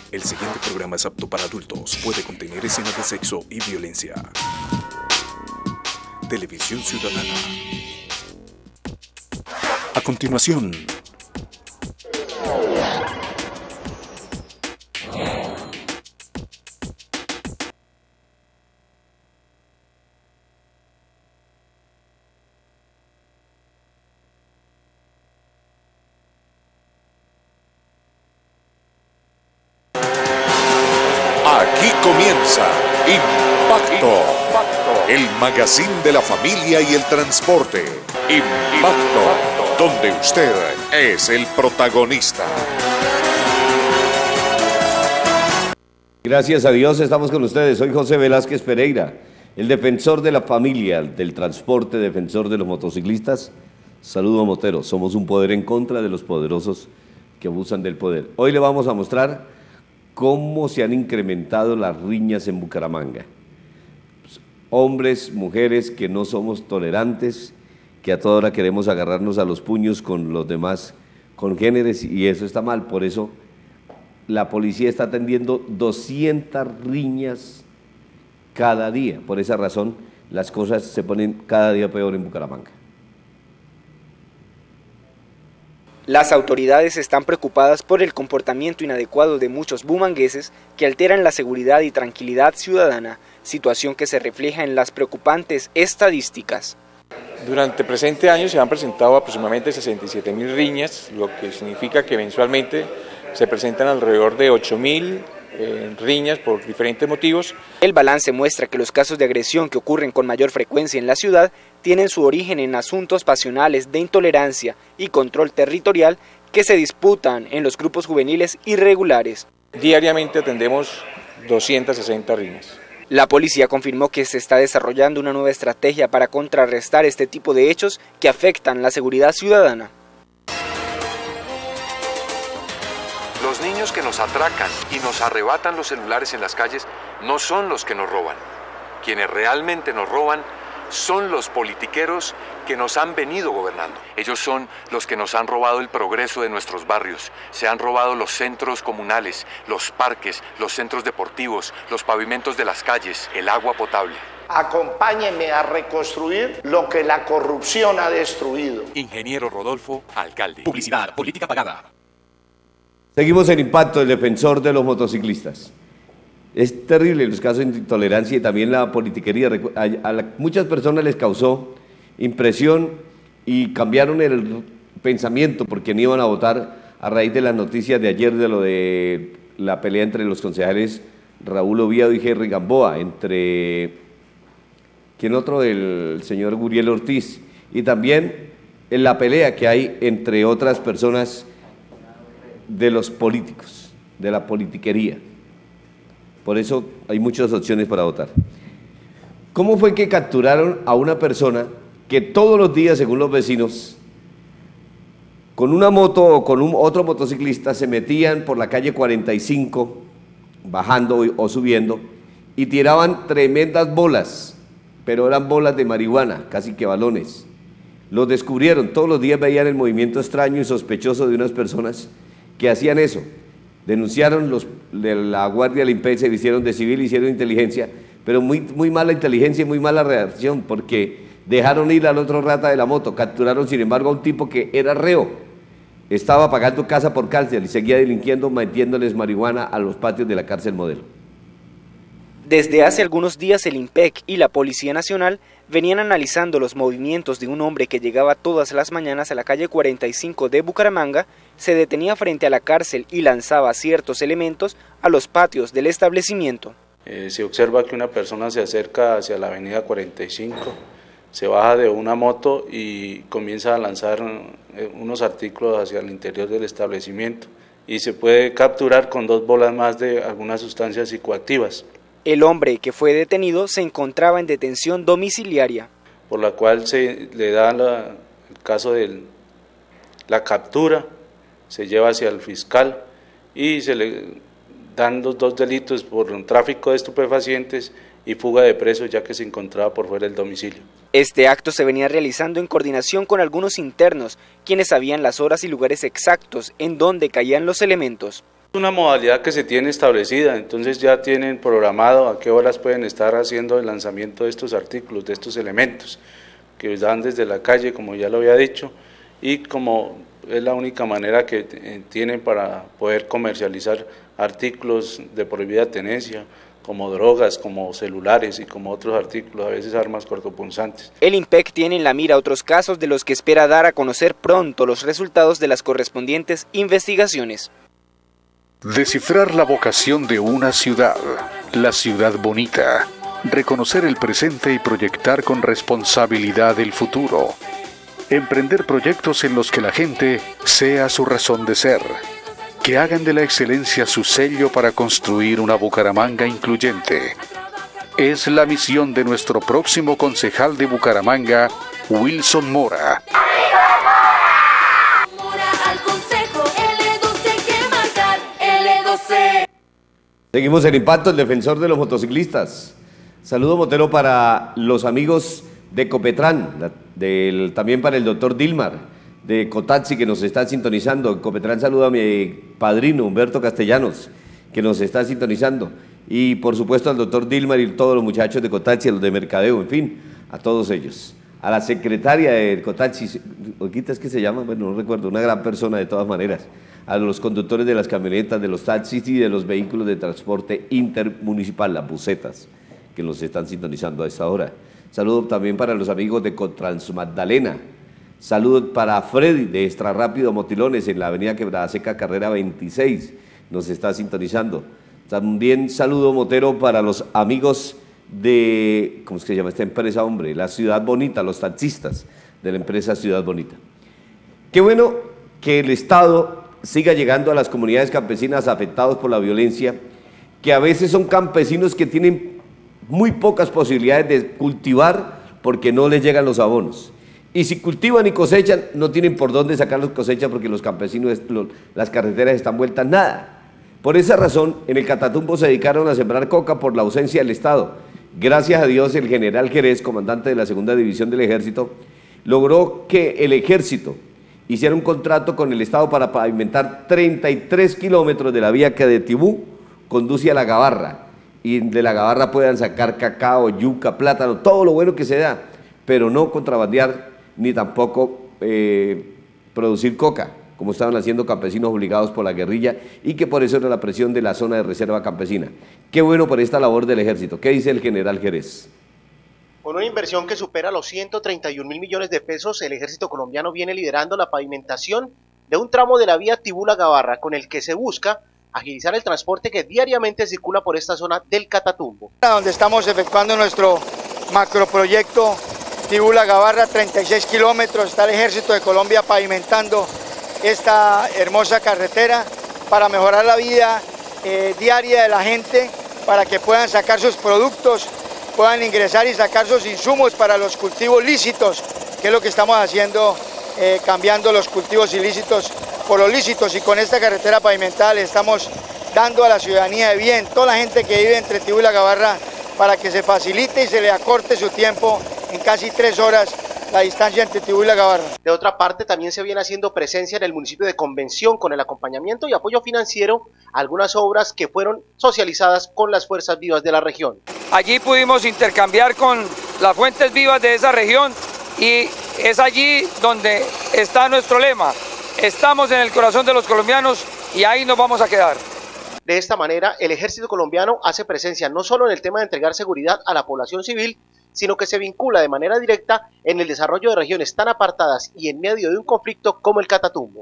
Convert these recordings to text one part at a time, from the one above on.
El siguiente programa es apto para adultos. Puede contener escenas de sexo y violencia. Televisión Ciudadana. A continuación. Aquí comienza Impacto, el magazine de la familia y el transporte. Impacto, donde usted es el protagonista. Gracias a Dios estamos con ustedes. Soy José Velázquez Pereira, el defensor de la familia, del transporte, defensor de los motociclistas. Saludo a Motero. Somos un poder en contra de los poderosos que abusan del poder. Hoy le vamos a mostrar cómo se han incrementado las riñas en Bucaramanga. Hombres, mujeres que no somos tolerantes, que a toda hora queremos agarrarnos a los puños con los demás congéneres, y eso está mal. Por eso la policía está atendiendo 200 riñas cada día. Por esa razón las cosas se ponen cada día peor en Bucaramanga. Las autoridades están preocupadas por el comportamiento inadecuado de muchos bumangueses que alteran la seguridad y tranquilidad ciudadana, situación que se refleja en las preocupantes estadísticas. Durante el presente año se han presentado aproximadamente 67.000 riñas, lo que significa que mensualmente se presentan alrededor de 8.000 riñas por diferentes motivos. El balance muestra que los casos de agresión que ocurren con mayor frecuencia en la ciudad tienen su origen en asuntos pasionales de intolerancia y control territorial que se disputan en los grupos juveniles irregulares. Diariamente atendemos 260 riñas. La policía confirmó que se está desarrollando una nueva estrategia para contrarrestar este tipo de hechos que afectan la seguridad ciudadana. Los niños que nos atracan y nos arrebatan los celulares en las calles no son los que nos roban. Quienes realmente nos roban son los politiqueros que nos han venido gobernando. Ellos son los que nos han robado el progreso de nuestros barrios. Se han robado los centros comunales, los parques, los centros deportivos, los pavimentos de las calles, el agua potable. Acompáñeme a reconstruir lo que la corrupción ha destruido. Ingeniero Rodolfo, alcalde. Publicidad, política pagada. Seguimos en Impacto, el defensor de los motociclistas. Es terrible los casos de intolerancia y también la politiquería. Muchas personas les causó impresión y cambiaron el pensamiento porque no iban a votar a raíz de las noticias de ayer de lo de la pelea entre los concejales Raúl Oviedo y Jerry Gamboa, entre ¿quién otro? El señor Guriel Ortiz, y también en la pelea que hay entre otras personas de los políticos, de la politiquería. Por eso hay muchas opciones para votar. ¿Cómo fue que capturaron a una persona que todos los días, según los vecinos, con una moto o con otro motociclista se metían por la calle 45, bajando o subiendo, y tiraban tremendas bolas, pero eran bolas de marihuana, casi que balones? Los descubrieron, todos los días veían el movimiento extraño y sospechoso de unas personas que hacían eso. Denunciaron los de la Guardia Limpia, se vistieron de civil, hicieron inteligencia, pero muy mala inteligencia y muy mala reacción, porque dejaron ir al otro rata de la moto. Capturaron sin embargo a un tipo que era reo, estaba pagando casa por cárcel y seguía delinquiendo, metiéndoles marihuana a los patios de la cárcel Modelo. Desde hace algunos días el IMPEC y la Policía Nacional venían analizando los movimientos de un hombre que llegaba todas las mañanas a la calle 45 de Bucaramanga, se detenía frente a la cárcel y lanzaba ciertos elementos a los patios del establecimiento. Se observa que una persona se acerca hacia la avenida 45, se baja de una moto y comienza a lanzar unos artículos hacia el interior del establecimiento y se puede capturar con 2 bolas más de algunas sustancias psicoactivas. El hombre que fue detenido se encontraba en detención domiciliaria, por la cual se le da el caso de la captura, se lleva hacia el fiscal y se le dan los 2 delitos por tráfico de estupefacientes y fuga de presos, ya que se encontraba por fuera del domicilio. Este acto se venía realizando en coordinación con algunos internos, quienes sabían las horas y lugares exactos en donde caían los elementos. Una modalidad que se tiene establecida, entonces ya tienen programado a qué horas pueden estar haciendo el lanzamiento de estos artículos, de estos elementos, que dan desde la calle, como ya lo había dicho, y como es la única manera que tienen para poder comercializar artículos de prohibida tenencia, como drogas, como celulares y como otros artículos, a veces armas cortopunzantes. El IMPEC tiene en la mira otros casos de los que espera dar a conocer pronto los resultados de las correspondientes investigaciones. Descifrar la vocación de una ciudad, la ciudad bonita. Reconocer el presente y proyectar con responsabilidad el futuro. Emprender proyectos en los que la gente sea su razón de ser. Que hagan de la excelencia su sello para construir una Bucaramanga incluyente. Es la misión de nuestro próximo concejal de Bucaramanga, Wilson Mora. Seguimos en Impacto, el defensor de los motociclistas. Saludo motero para los amigos de Copetran, también para el doctor Dilmar de Cotaxi que nos está sintonizando. Copetran saluda a mi padrino Humberto Castellanos que nos está sintonizando. Y por supuesto al doctor Dilmar y todos los muchachos de Cotaxi, los de Mercadeo, en fin, a todos ellos. A la secretaria de Cotaxi, ¿es que se llama? Bueno, no recuerdo, una gran persona de todas maneras. A los conductores de las camionetas, de los taxis y de los vehículos de transporte intermunicipal, las busetas, que nos están sintonizando a esta hora. Saludo también para los amigos de Cotrans Magdalena. Saludo para Freddy de Extra Rápido Motilones en la avenida Quebrada Seca, carrera 26, nos está sintonizando. También saludo motero para los amigos de, ¿cómo es que se llama esta empresa, hombre? La Ciudad Bonita, los taxistas de la empresa Ciudad Bonita. Qué bueno que el Estado siga llegando a las comunidades campesinas afectadas por la violencia, que a veces son campesinos que tienen muy pocas posibilidades de cultivar porque no les llegan los abonos. Y si cultivan y cosechan, no tienen por dónde sacar las cosechas porque los campesinos, las carreteras están vueltas nada. Por esa razón, en el Catatumbo se dedicaron a sembrar coca por la ausencia del Estado. Gracias a Dios, el general Jerez, comandante de la segunda división del ejército, logró que el ejército hiciera un contrato con el Estado para pavimentar 33 kilómetros de la vía que de Tibú conduce a La Gabarra, y de La Gabarra puedan sacar cacao, yuca, plátano, todo lo bueno que se da, pero no contrabandear ni tampoco producir coca, como estaban haciendo campesinos obligados por la guerrilla, y que por eso era la presión de la zona de reserva campesina. Qué bueno por esta labor del ejército. ¿Qué dice el general Jerez? Con una inversión que supera los 131.000 millones de pesos, el ejército colombiano viene liderando la pavimentación de un tramo de la vía Tibú-La Gabarra, con el que se busca agilizar el transporte que diariamente circula por esta zona del Catatumbo. Donde estamos efectuando nuestro macroproyecto Tibú-La Gabarra, 36 kilómetros, está el ejército de Colombia pavimentando esta hermosa carretera para mejorar la vida diaria de la gente, para que puedan sacar sus productos, puedan ingresar y sacar sus insumos para los cultivos lícitos, que es lo que estamos haciendo, cambiando los cultivos ilícitos por los lícitos, y con esta carretera pavimentada le estamos dando a la ciudadanía de bien, toda la gente que vive entre Tibú y La Gabarra, para que se facilite y se le acorte su tiempo en casi 3 horas la distancia entre Tibú y La Gabarra. De otra parte, también se viene haciendo presencia en el municipio de Convención con el acompañamiento y apoyo financiero a algunas obras que fueron socializadas con las fuerzas vivas de la región. Allí pudimos intercambiar con las fuentes vivas de esa región y es allí donde está nuestro lema. Estamos en el corazón de los colombianos y ahí nos vamos a quedar. De esta manera, el ejército colombiano hace presencia no solo en el tema de entregar seguridad a la población civil, sino que se vincula de manera directa en el desarrollo de regiones tan apartadas y en medio de un conflicto como el Catatumbo.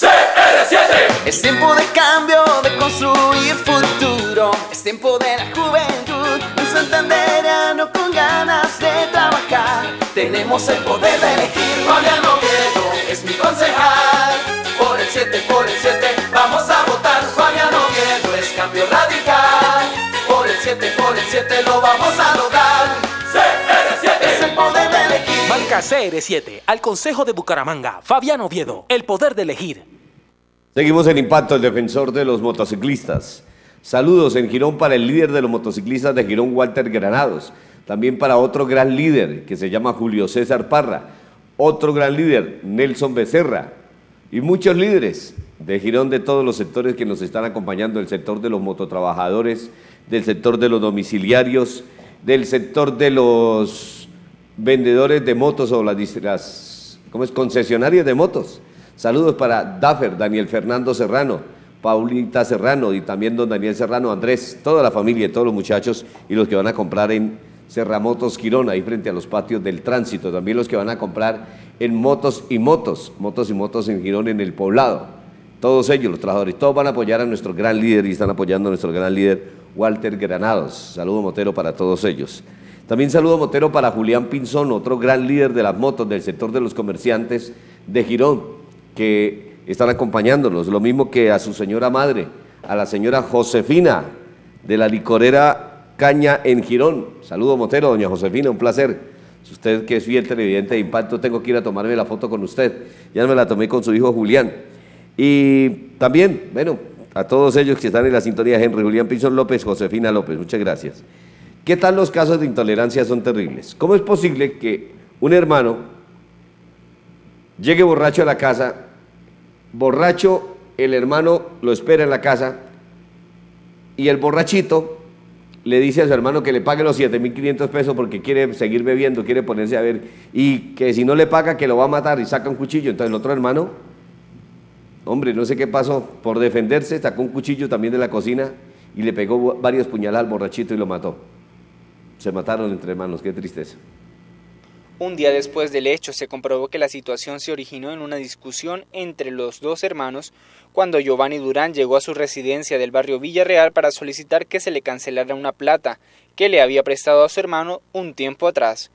CR7. Es tiempo de cambio, de construir futuro. Es tiempo de la juventud, un santandereano con ganas de trabajar. Tenemos el poder de elegir. Fabián Oviedo es mi concejal. Por el 7, vamos a votar. Fabián Oviedo es cambio radical. Por el 7 lo vamos a lograr. CR7 es el poder de elegir. Marca CR7 al Consejo de Bucaramanga. Fabián Oviedo, el poder de elegir. Seguimos en Impacto, el defensor de los motociclistas. Saludos en Girón para el líder de los motociclistas de Girón, Walter Granados. También para otro gran líder que se llama Julio César Parra. Otro gran líder, Nelson Becerra. Y muchos líderes de Girón, de todos los sectores que nos están acompañando, del sector de los mototrabajadores, del sector de los domiciliarios, del sector de los vendedores de motos o las concesionarias de motos. Saludos para Daffer, Daniel Fernando Serrano, Paulita Serrano y también don Daniel Serrano, Andrés, toda la familia, todos los muchachos y los que van a comprar en Serramotos Girón, ahí frente a los patios del tránsito, también los que van a comprar en Motos y Motos en Girón, en el Poblado. Todos ellos, los trabajadores, todos van a apoyar a nuestro gran líder y están apoyando a nuestro gran líder Walter Granados. Saludo motero para todos ellos. También saludo motero para Julián Pinzón, otro gran líder de las motos del sector de los comerciantes de Girón, que están acompañándonos, lo mismo que a su señora madre, a la señora Josefina, de la licorera Caña en Girón. Saludo motero, doña Josefina, un placer. Usted que es fiel televidente de Impacto, tengo que ir a tomarme la foto con usted. Ya me la tomé con su hijo Julián. Y también, bueno, a todos ellos que están en la sintonía, Henry, Julián Pinzón López, Josefina López, muchas gracias. ¿Qué tal los casos de intolerancia? Son terribles. ¿Cómo es posible que un hermano llegue borracho a la casa, borracho, el hermano lo espera en la casa y el borrachito le dice a su hermano que le pague los 7.500 pesos porque quiere seguir bebiendo, quiere ponerse a ver, y que si no le paga que lo va a matar y saca un cuchillo? Entonces el otro hermano, hombre, no sé qué pasó, por defenderse sacó un cuchillo también de la cocina y le pegó varias puñaladas al borrachito y lo mató. Se mataron entre hermanos, qué tristeza. Un día después del hecho se comprobó que la situación se originó en una discusión entre los dos hermanos cuando Giovanni Durán llegó a su residencia del barrio Villarreal para solicitar que se le cancelara una plata que le había prestado a su hermano un tiempo atrás.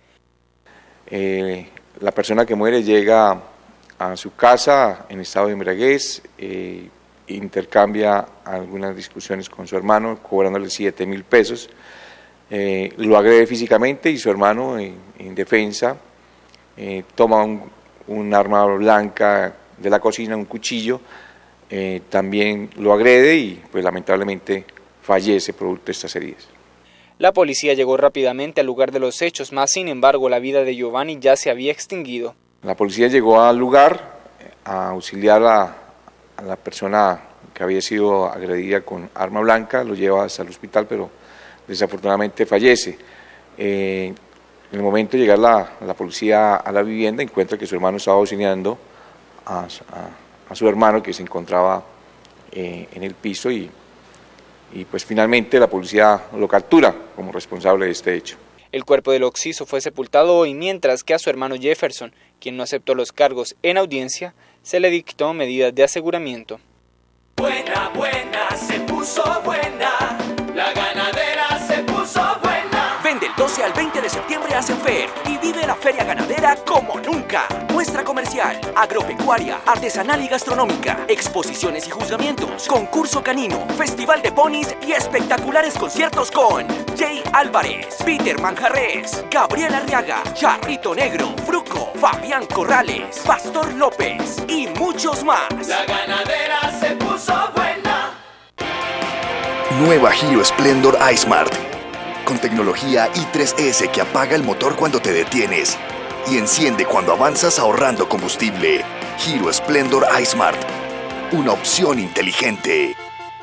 La persona que muere llega a su casa en estado de embriaguez, intercambia algunas discusiones con su hermano, cobrándole 7.000 pesos. Lo agrede físicamente y su hermano en defensa toma un arma blanca de la cocina, un cuchillo, también lo agrede y pues lamentablemente fallece producto de estas heridas. La policía llegó rápidamente al lugar de los hechos, mas sin embargo la vida de Giovanni ya se había extinguido. La policía llegó al lugar a auxiliar a la persona que había sido agredida con arma blanca, lo lleva hasta el hospital, pero desafortunadamente fallece. En el momento de llegar la policía a la vivienda, encuentra que su hermano estaba auxiliando a su hermano que se encontraba en el piso y pues finalmente la policía lo captura como responsable de este hecho. El cuerpo del occiso fue sepultado hoy, mientras que a su hermano Jefferson, quien no aceptó los cargos en audiencia, se le dictó medidas de aseguramiento. Buena, buena, se puso buena. La ganadera se puso buena. Vende el 12 al 20 de septiembre a Senfer y vive la feria ganadera como nunca. Muestra comercial, agropecuaria, artesanal y gastronómica, exposiciones y juzgamientos, concurso canino, festival de ponis y espectaculares conciertos con Jay Álvarez, Peter Manjarres, Gabriel Arriaga, Charrito Negro, Fruco, Fabián Corrales, Pastor López y muchos más. La ganadera se puso buena. Nueva Giro Splendor iSmart, con tecnología i3S que apaga el motor cuando te detienes y enciende cuando avanzas ahorrando combustible. Giro Splendor iSmart, una opción inteligente.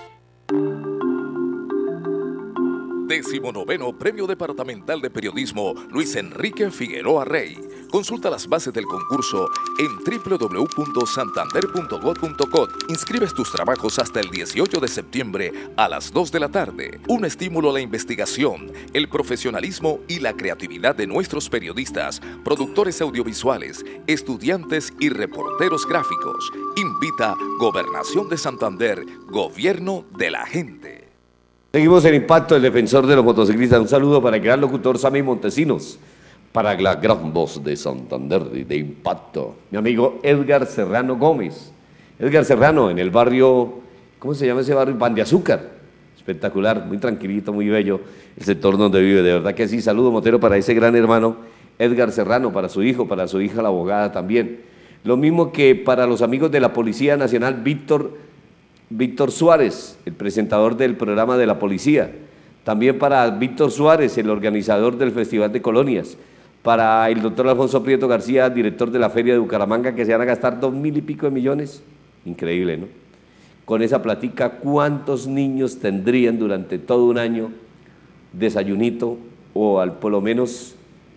19º Premio Departamental de Periodismo Luis Enrique Figueroa Rey. Consulta las bases del concurso en www.santander.gov.co. Inscribes tus trabajos hasta el 18 de septiembre a las 2 de la tarde. Un estímulo a la investigación, el profesionalismo y la creatividad de nuestros periodistas, productores audiovisuales, estudiantes y reporteros gráficos. Invita Gobernación de Santander, Gobierno de la Gente. Seguimos en Impacto, el defensor de los motociclistas. Un saludo para el gran locutor Sammy Montesinos, para la gran voz de Santander de Impacto, mi amigo Edgar Serrano Gómez. Edgar Serrano, en el barrio, ¿cómo se llama ese barrio? Pan de Azúcar. Espectacular, muy tranquilito, muy bello el sector donde vive, de verdad que sí. Saludo motero para ese gran hermano Edgar Serrano, para su hijo, para su hija la abogada también. Lo mismo que para los amigos de la Policía Nacional, Víctor Suárez, el presentador del programa de la policía. También para Víctor Suárez, el organizador del Festival de Colonias. para el doctor Alfonso Prieto García, director de la Feria de Bucaramanga, que se van a gastar 2.000 y pico de millones. Increíble, ¿no? Con esa platica, ¿cuántos niños tendrían durante todo un año desayunito o por lo menos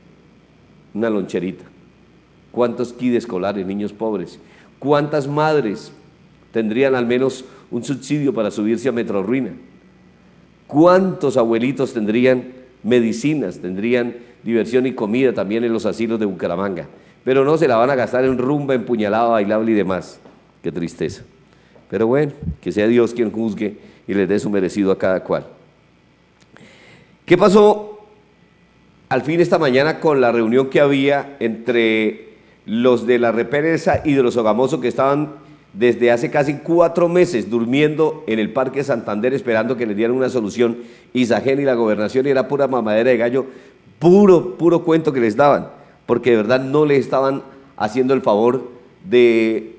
una loncherita? ¿Cuántos kits escolares, niños pobres? ¿Cuántas madres tendrían al menos un subsidio para subirse a Metrorruina? ¿Cuántos abuelitos tendrían medicinas, tendrían diversión y comida también en los asilos de Bucaramanga? Pero no, se la van a gastar en rumba, empuñalada, bailable y demás. Qué tristeza. Pero bueno, que sea Dios quien juzgue y les dé su merecido a cada cual. ¿Qué pasó al fin esta mañana con la reunión que había entre los de la represa y de los Sogamoso, que estaban desde hace casi 4 meses durmiendo en el Parque Santander esperando que les dieran una solución Isagen y la gobernación? Y era pura mamadera de gallo, puro cuento que les daban, porque de verdad no les estaban haciendo el favor de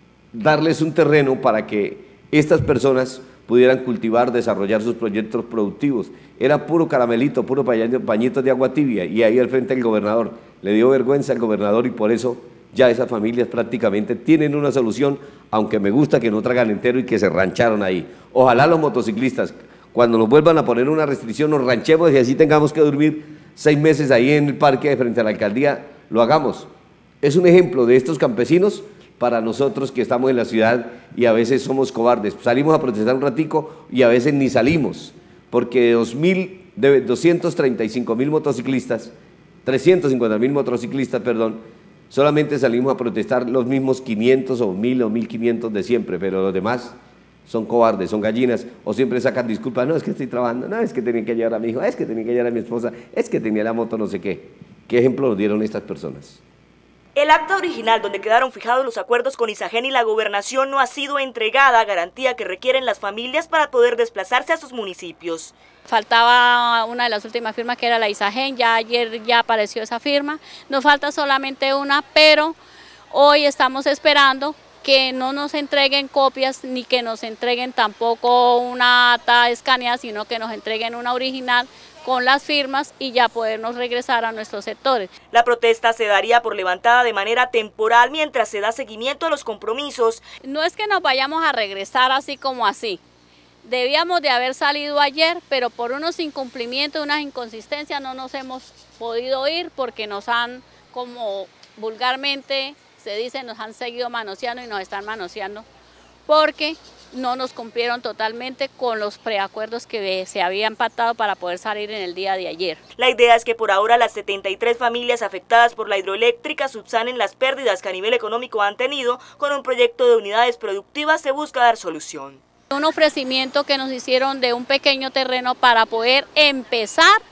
darles un terreno para que estas personas pudieran cultivar, desarrollar sus proyectos productivos. Era puro caramelito, puro pañitos de agua tibia, y ahí al frente el gobernador. Le dio vergüenza al gobernador y por eso ya esas familias prácticamente tienen una solución, aunque me gusta que no tragan entero y que se rancharon ahí. Ojalá los motociclistas, cuando nos vuelvan a poner una restricción, nos ranchemos y así tengamos que dormir 6 meses ahí en el parque de frente a la alcaldía, lo hagamos. Es un ejemplo de estos campesinos para nosotros que estamos en la ciudad y a veces somos cobardes. Salimos a protestar un ratico y a veces ni salimos, porque de 235.000 motociclistas, 350.000 motociclistas, solamente salimos a protestar los mismos 500 o 1.000 o 1.500 de siempre, pero los demás son cobardes, son gallinas, o siempre sacan disculpas. No, es que estoy trabajando, no, es que tenía que llevar a mi hijo, es que tenía que llevar a mi esposa, es que tenía la moto no sé qué. ¿Qué ejemplo nos dieron estas personas? El acta original donde quedaron fijados los acuerdos con Isagen y la gobernación no ha sido entregada, garantía que requieren las familias para poder desplazarse a sus municipios. Faltaba una de las últimas firmas que era la Isagen, ya ayer ya apareció esa firma, nos falta solamente una, pero hoy estamos esperando que no nos entreguen copias ni que nos entreguen tampoco una acta escaneada, sino que nos entreguen una original con las firmas y ya podernos regresar a nuestros sectores. La protesta se daría por levantada de manera temporal mientras se da seguimiento a los compromisos. No es que nos vayamos a regresar así como así. Debíamos de haber salido ayer, pero por unos incumplimientos, unas inconsistencias no nos hemos podido ir porque nos han, como vulgarmente se dice, nos han seguido manoseando y nos están manoseando porque no nos cumplieron totalmente con los preacuerdos que se habían pactado para poder salir en el día de ayer. La idea es que por ahora las 73 familias afectadas por la hidroeléctrica subsanen las pérdidas que a nivel económico han tenido. Con un proyecto de unidades productivas se busca dar solución. Un ofrecimiento que nos hicieron de un pequeño terreno para poder empezar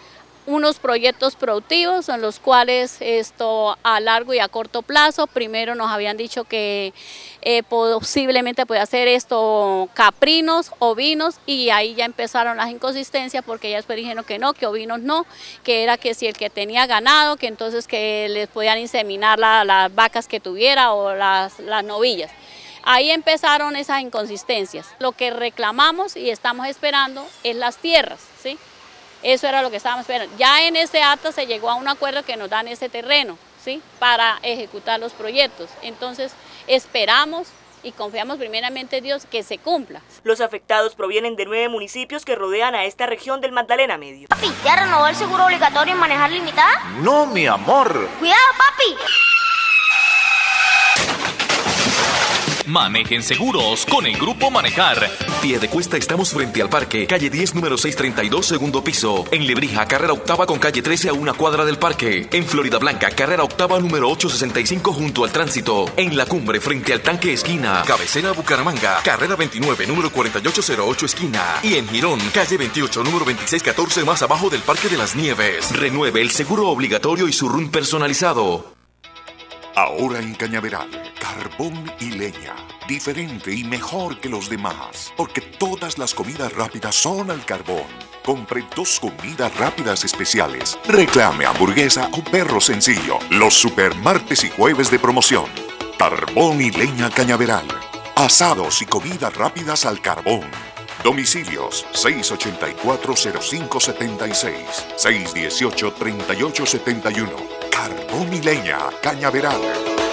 unos proyectos productivos en los cuales a largo y a corto plazo, primero nos habían dicho que posiblemente puede hacer caprinos, ovinos, y ahí ya empezaron las inconsistencias porque ya después dijeron que no, que ovinos no, que era que si el que tenía ganado, que entonces que les podían inseminar las vacas que tuviera o las novillas. Ahí empezaron esas inconsistencias. Lo que reclamamos y estamos esperando es las tierras, ¿sí? Eso era lo que estábamos esperando. Ya en ese acta se llegó a un acuerdo que nos dan ese terreno, ¿sí?, para ejecutar los proyectos. Entonces esperamos y confiamos primeramente en Dios que se cumpla. Los afectados provienen de 9 municipios que rodean a esta región del Magdalena Medio. Papi, ¿ya renovó el seguro obligatorio en manejar limitada? No, mi amor. ¡Cuidado, papi! Manejen seguros con el Grupo Manejar. Piedecuesta estamos frente al parque, calle 10, número 632, segundo piso. En Lebrija, carrera octava con calle 13 a 1 cuadra del parque. En Florida Blanca, carrera octava, número 865 junto al tránsito. En La Cumbre, frente al tanque esquina. Cabecera Bucaramanga, carrera 29, número 4808 esquina. Y en Girón, calle 28, número 2614 más abajo del Parque de las Nieves. Renueve el seguro obligatorio y su RUN personalizado. Ahora en Cañaveral, carbón y leña, diferente y mejor que los demás, porque todas las comidas rápidas son al carbón. Compre 2 comidas rápidas especiales. Reclame hamburguesa o perro sencillo. Los super martes y jueves de promoción. Carbón y leña Cañaveral. Asados y comidas rápidas al carbón. Domicilios 684-0576, 618-3871. Carbón y Leña, Cañaveral.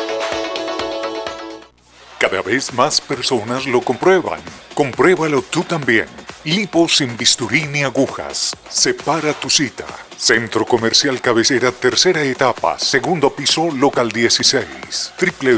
Cada vez más personas lo comprueban. Compruébalo tú también. Lipo sin bisturí ni agujas. Separa tu cita. Centro Comercial Cabecera, tercera etapa, segundo piso, local 16.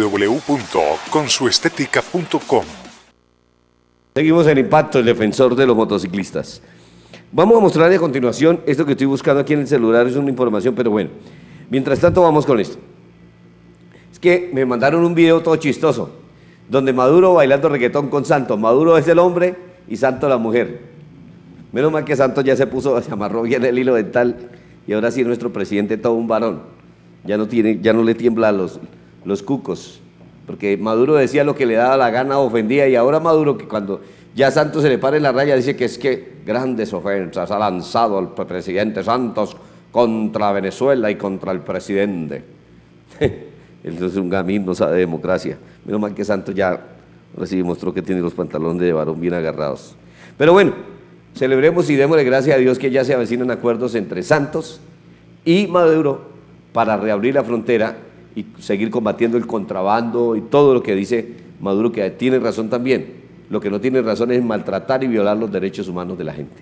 www.consuestetica.com. Seguimos en Impacto, el defensor de los motociclistas. Vamos a mostrar a continuación esto que estoy buscando aquí en el celular, es una información, pero bueno. Mientras tanto vamos con esto. Es que me mandaron un video todo chistoso, donde Maduro bailando reggaetón con Santos. Maduro es el hombre y Santos la mujer. Menos mal que Santos ya se amarró bien el hilo dental y ahora sí es nuestro presidente todo un varón. Ya no le tiembla los cucos. Porque Maduro decía lo que le daba la gana, ofendía, y ahora Maduro, que cuando ya Santos se le para en la raya, dice que es que grandes ofensas ha lanzado el presidente Santos contra Venezuela y contra el presidente. Él es un gamín, no sabe de democracia. Menos mal que Santos ya ahora sí demostró que tiene los pantalones de varón bien agarrados. Pero bueno, celebremos y démosle gracias a Dios que ya se avecinan acuerdos entre Santos y Maduro para reabrir la frontera y seguir combatiendo el contrabando y todo lo que dice Maduro, que tiene razón también. Lo que no tiene razón es maltratar y violar los derechos humanos de la gente.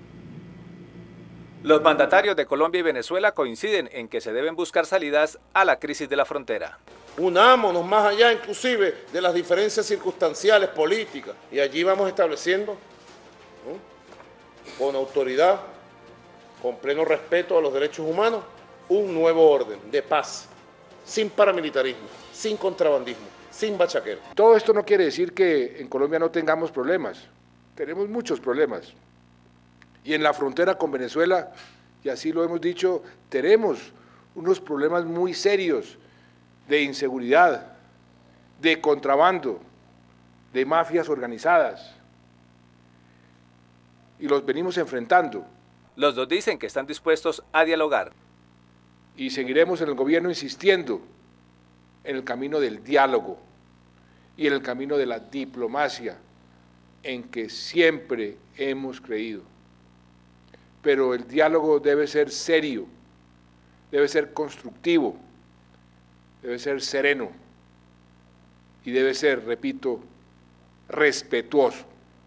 Los mandatarios de Colombia y Venezuela coinciden en que se deben buscar salidas a la crisis de la frontera. Unámonos más allá inclusive de las diferencias circunstanciales, políticas, y allí vamos estableciendo, ¿no?, con autoridad, con pleno respeto a los derechos humanos, un nuevo orden de paz, sin paramilitarismo, sin contrabandismo, sin bachaquero. Todo esto no quiere decir que en Colombia no tengamos problemas, tenemos muchos problemas. Y en la frontera con Venezuela, y así lo hemos dicho, tenemos unos problemas muy serios de inseguridad, de contrabando, de mafias organizadas, y los venimos enfrentando. Los dos dicen que están dispuestos a dialogar. Y seguiremos en el gobierno insistiendo en el camino del diálogo y en el camino de la diplomacia, en que siempre hemos creído. Pero el diálogo debe ser serio, debe ser constructivo, debe ser sereno y debe ser, repito, respetuoso.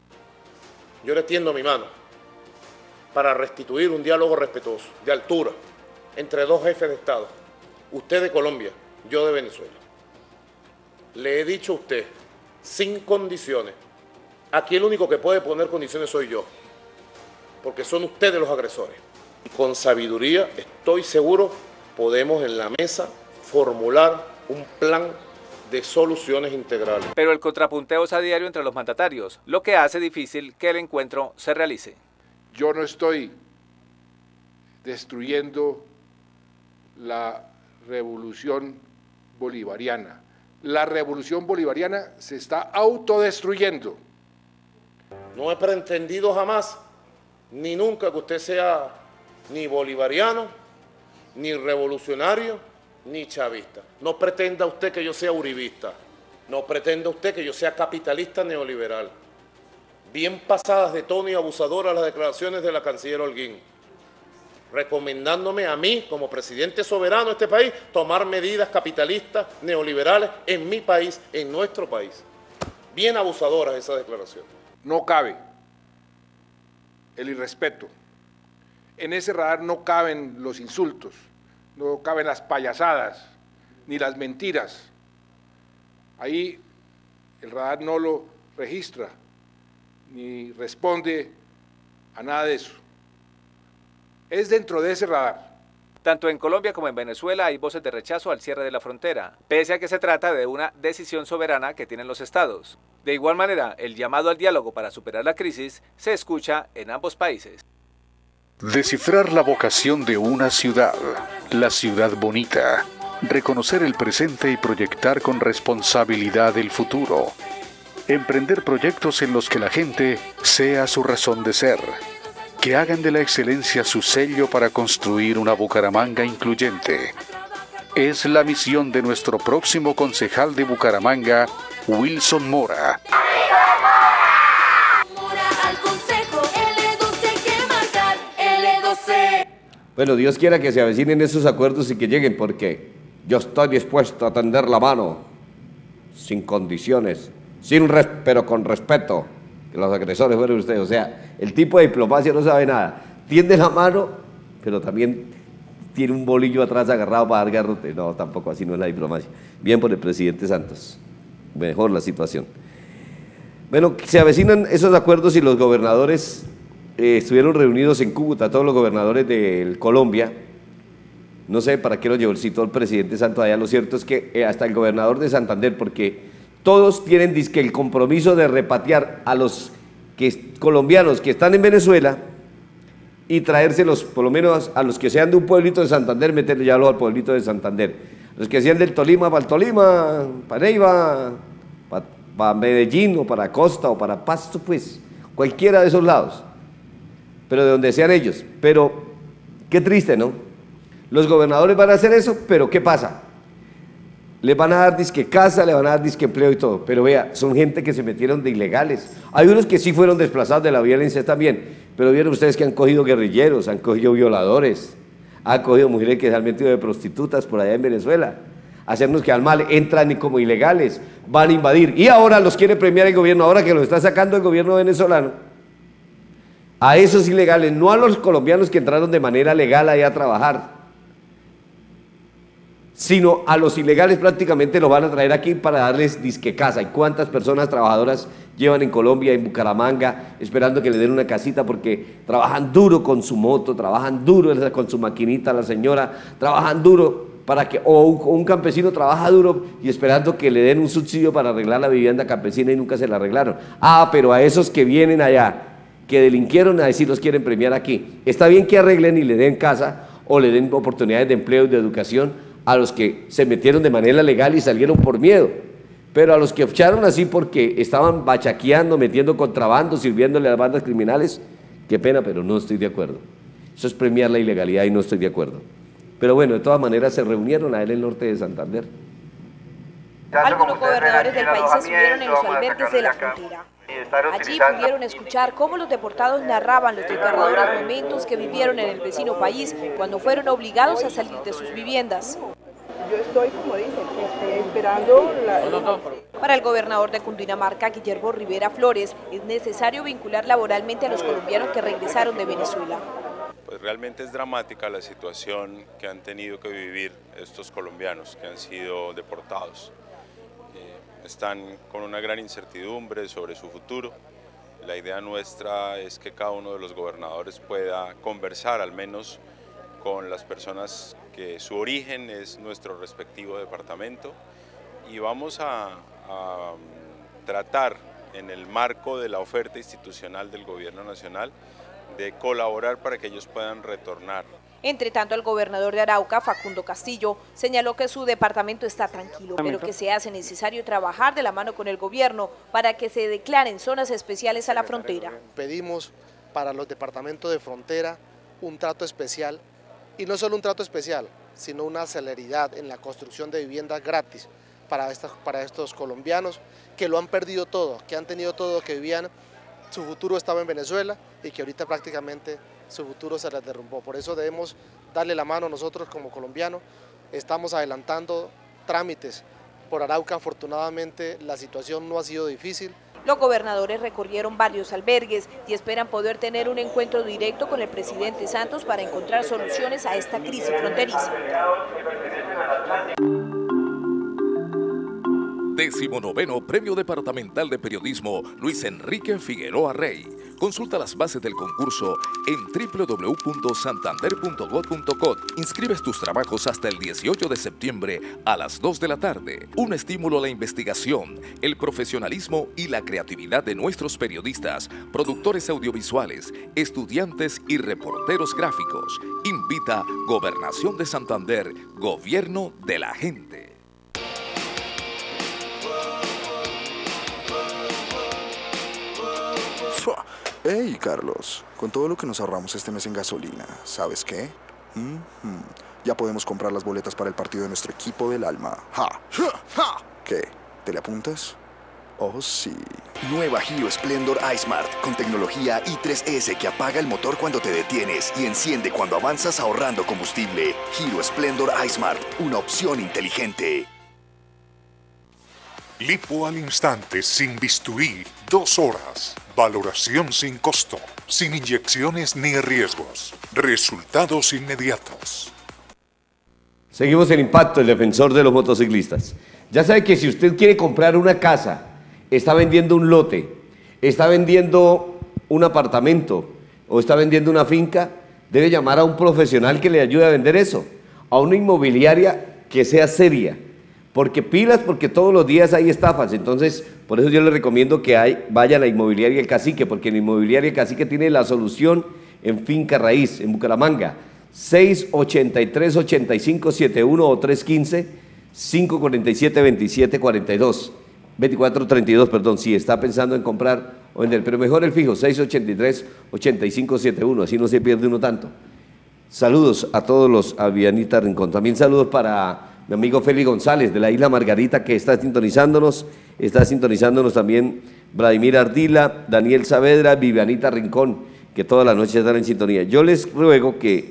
Yo le tiendo mi mano para restituir un diálogo respetuoso, de altura, entre dos jefes de Estado, usted de Colombia, yo de Venezuela. Le he dicho a usted, sin condiciones, aquí el único que puede poner condiciones soy yo, porque son ustedes los agresores. Con sabiduría, estoy seguro, podemos en la mesa formular un plan de soluciones integrales. Pero el contrapunteo es a diario entre los mandatarios, lo que hace difícil que el encuentro se realice. Yo no estoy destruyendo la revolución bolivariana. La revolución bolivariana se está autodestruyendo. No he pretendido jamás, ni nunca, que usted sea ni bolivariano, ni revolucionario, ni chavista. No pretenda usted que yo sea uribista. No pretenda usted que yo sea capitalista neoliberal. Bien pasadas de tono y abusadoras las declaraciones de la canciller Holguín, recomendándome a mí, como presidente soberano de este país, tomar medidas capitalistas, neoliberales en mi país, en nuestro país. Bien abusadoras esas declaraciones. No cabe el irrespeto. En ese radar no caben los insultos, no caben las payasadas, ni las mentiras. Ahí el radar no lo registra, ni responde a nada de eso. Es dentro de ese radar. Tanto en Colombia como en Venezuela hay voces de rechazo al cierre de la frontera, pese a que se trata de una decisión soberana que tienen los estados. De igual manera, el llamado al diálogo para superar la crisis se escucha en ambos países. Descifrar la vocación de una ciudad, la ciudad bonita. Reconocer el presente y proyectar con responsabilidad el futuro. Emprender proyectos en los que la gente sea su razón de ser. Que hagan de la excelencia su sello para construir una Bucaramanga incluyente. Es la misión de nuestro próximo concejal de Bucaramanga, Wilson Mora. Mora al Bueno, Dios quiera que se avecinen esos acuerdos y que lleguen, porque yo estoy dispuesto a tender la mano, sin condiciones, pero con respeto, que los agresores fueron ustedes. O sea, el tipo de diplomacia no sabe nada. Tiende la mano, pero también tiene un bolillo atrás agarrado para dar garrote. No, tampoco así no es la diplomacia. Bien por el presidente Santos. Mejor la situación. Bueno, se avecinan esos acuerdos y los gobernadores estuvieron reunidos en Cúcuta, todos los gobernadores de Colombia. No sé para qué lo llevó, citó el presidente Santos allá. Lo cierto es que hasta el gobernador de Santander, porque todos tienen dizque el compromiso de repatriar a los colombianos que están en Venezuela y traérselos, por lo menos a los que sean de un pueblito de Santander, meterle ya al pueblito de Santander. Los que sean del Tolima, para el Tolima, para Neiva, para Medellín, o para Costa, o para Pasto, pues, cualquiera de esos lados, pero de donde sean ellos. Pero, qué triste, ¿no? Los gobernadores van a hacer eso, pero ¿qué pasa? Les van a dar disque casa, le van a dar disque empleo y todo, pero vea, son gente que se metieron de ilegales. Hay unos que sí fueron desplazados de la violencia también, pero vieron ustedes que han cogido guerrilleros, han cogido violadores, han cogido mujeres que se han metido de prostitutas por allá en Venezuela, hacernos quedar mal, entran como ilegales, van a invadir, y ahora los quiere premiar el gobierno, ahora que los está sacando el gobierno venezolano, a esos ilegales, no a los colombianos que entraron de manera legal allá a trabajar, sino a los ilegales prácticamente los van a traer aquí para darles disque casa. ¿Y cuántas personas trabajadoras llevan en Colombia, en Bucaramanga, esperando que le den una casita porque trabajan duro con su moto, trabajan duro con su maquinita, la señora, trabajan duro para que, o un campesino trabaja duro y esperando que le den un subsidio para arreglar la vivienda campesina y nunca se la arreglaron? Ah, pero a esos que vienen allá, que delinquieron, a decir los quieren premiar aquí. Está bien que arreglen y le den casa o le den oportunidades de empleo y de educación a los que se metieron de manera legal y salieron por miedo, pero a los que echaron así porque estaban bachaqueando, metiendo contrabando, sirviéndole a las bandas criminales, qué pena, pero no estoy de acuerdo. Eso es premiar la ilegalidad y no estoy de acuerdo. Pero bueno, de todas maneras se reunieron a él en el norte de Santander. Algunos gobernadores del país se subieron en los albergues de la frontera. Allí pudieron escuchar cómo los deportados narraban los desgarradores momentos que vivieron en el vecino país cuando fueron obligados a salir de sus viviendas. Yo estoy, como dicen, esperando Para el gobernador de Cundinamarca, Guillermo Rivera Flores, es necesario vincular laboralmente a los colombianos que regresaron de Venezuela. Pues realmente es dramática la situación que han tenido que vivir estos colombianos que han sido deportados. Están con una gran incertidumbre sobre su futuro. La idea nuestra es que cada uno de los gobernadores pueda conversar al menos con las personas que su origen es nuestro respectivo departamento, y vamos a tratar en el marco de la oferta institucional del gobierno nacional de colaborar para que ellos puedan retornar. Entre tanto, el gobernador de Arauca, Facundo Castillo, señaló que su departamento está tranquilo, pero que se hace necesario trabajar de la mano con el gobierno para que se declaren zonas especiales a la frontera. Pedimos para los departamentos de frontera un trato especial, y no solo un trato especial, sino una celeridad en la construcción de viviendas gratis para estos colombianos que lo han perdido todo, que han tenido todo, que vivían, su futuro estaba en Venezuela y que ahorita prácticamente su futuro se les derrumbó. Por eso debemos darle la mano nosotros como colombianos. Estamos adelantando trámites por Arauca. Afortunadamente la situación no ha sido difícil. Los gobernadores recorrieron varios albergues y esperan poder tener un encuentro directo con el presidente Santos para encontrar soluciones a esta crisis fronteriza. 19º Premio Departamental de Periodismo Luis Enrique Figueroa Rey. Consulta las bases del concurso en www.santander.gov.co. Inscribes tus trabajos hasta el 18 de septiembre a las 2 de la tarde. Un estímulo a la investigación, el profesionalismo y la creatividad de nuestros periodistas, productores audiovisuales, estudiantes y reporteros gráficos. Invita Gobernación de Santander, Gobierno de la Gente. Hey, Carlos, con todo lo que nos ahorramos este mes en gasolina, ¿sabes qué? Ya podemos comprar las boletas para el partido de nuestro equipo del alma. ¿Qué? ¿Te le apuntas? Oh sí. Nueva Giro Splendor iSmart con tecnología i3S que apaga el motor cuando te detienes y enciende cuando avanzas ahorrando combustible. Giro Splendor iSmart, una opción inteligente. Lipo al instante sin bisturí, 2 horas. Valoración sin costo, sin inyecciones ni riesgos. Resultados inmediatos. Seguimos en Impacto, el defensor de los motociclistas. Ya sabe que si usted quiere comprar una casa, está vendiendo un lote, está vendiendo un apartamento o está vendiendo una finca, debe llamar a un profesional que le ayude a vender eso, a una inmobiliaria que sea seria. Porque pilas, porque todos los días hay estafas. Entonces, por eso yo le recomiendo que vaya a la inmobiliaria El Cacique, porque la inmobiliaria El Cacique tiene la solución en Finca Raíz, en Bucaramanga. 683-8571 o 315-547-2742. 2432, perdón, si está pensando en comprar o vender, pero mejor el fijo, 683-8571, así no se pierde uno tanto. Saludos a todos los a Vianita Rincón. También saludos para mi amigo Félix González de la Isla Margarita que está sintonizándonos también Vladimir Ardila, Daniel Saavedra, Vivianita Rincón, que toda la noche están en sintonía. Yo les ruego que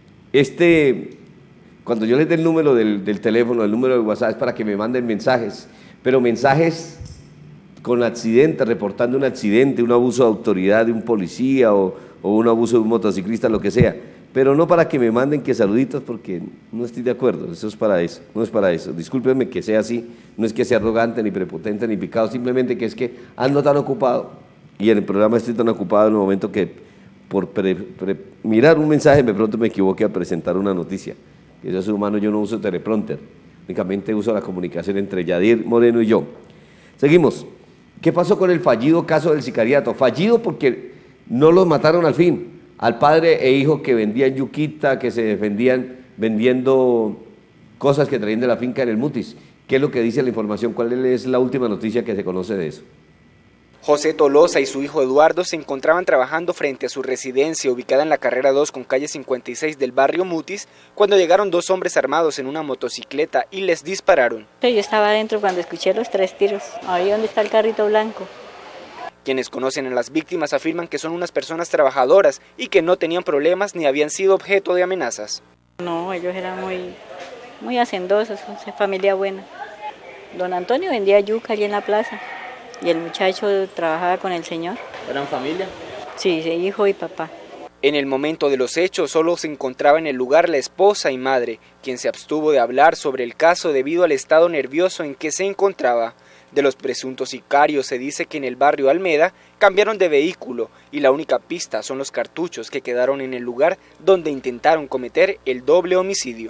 cuando yo les dé el número del teléfono, el número de WhatsApp, es para que me manden mensajes, pero mensajes con accidentes, reportando un accidente, un abuso de autoridad de un policía o un abuso de un motociclista, lo que sea. Pero no para que me manden que saluditos, porque no estoy de acuerdo, eso es para eso, no es para eso. Discúlpenme que sea así, no es que sea arrogante, ni prepotente, ni picado, simplemente que es que ando tan ocupado, y en el programa estoy tan ocupado en el momento que por mirar un mensaje de pronto me equivoqué a presentar una noticia. Que yo soy humano, yo no uso teleprompter, únicamente uso la comunicación entre Yadir Moreno y yo. Seguimos. ¿Qué pasó con el fallido caso del sicariato? Fallido porque no los mataron al fin. Al padre e hijo que vendían yuquita, que se defendían vendiendo cosas que traían de la finca en el Mutis. ¿Qué es lo que dice la información? ¿Cuál es la última noticia que se conoce de eso? José Tolosa y su hijo Eduardo se encontraban trabajando frente a su residencia ubicada en la carrera 2 con calle 56 del barrio Mutis cuando llegaron 2 hombres armados en una motocicleta y les dispararon. Yo estaba adentro cuando escuché los 3 tiros, ahí donde está el carrito blanco. Quienes conocen a las víctimas afirman que son unas personas trabajadoras y que no tenían problemas ni habían sido objeto de amenazas. No, ellos eran muy hacendosos, familia buena. Don Antonio vendía yuca allí en la plaza y el muchacho trabajaba con el señor. ¿Eran familia? Sí, hijo y papá. En el momento de los hechos solo se encontraba en el lugar la esposa y madre, quien se abstuvo de hablar sobre el caso debido al estado nervioso en que se encontraba. De los presuntos sicarios se dice que en el barrio Almeda cambiaron de vehículo y la única pista son los cartuchos que quedaron en el lugar donde intentaron cometer el doble homicidio.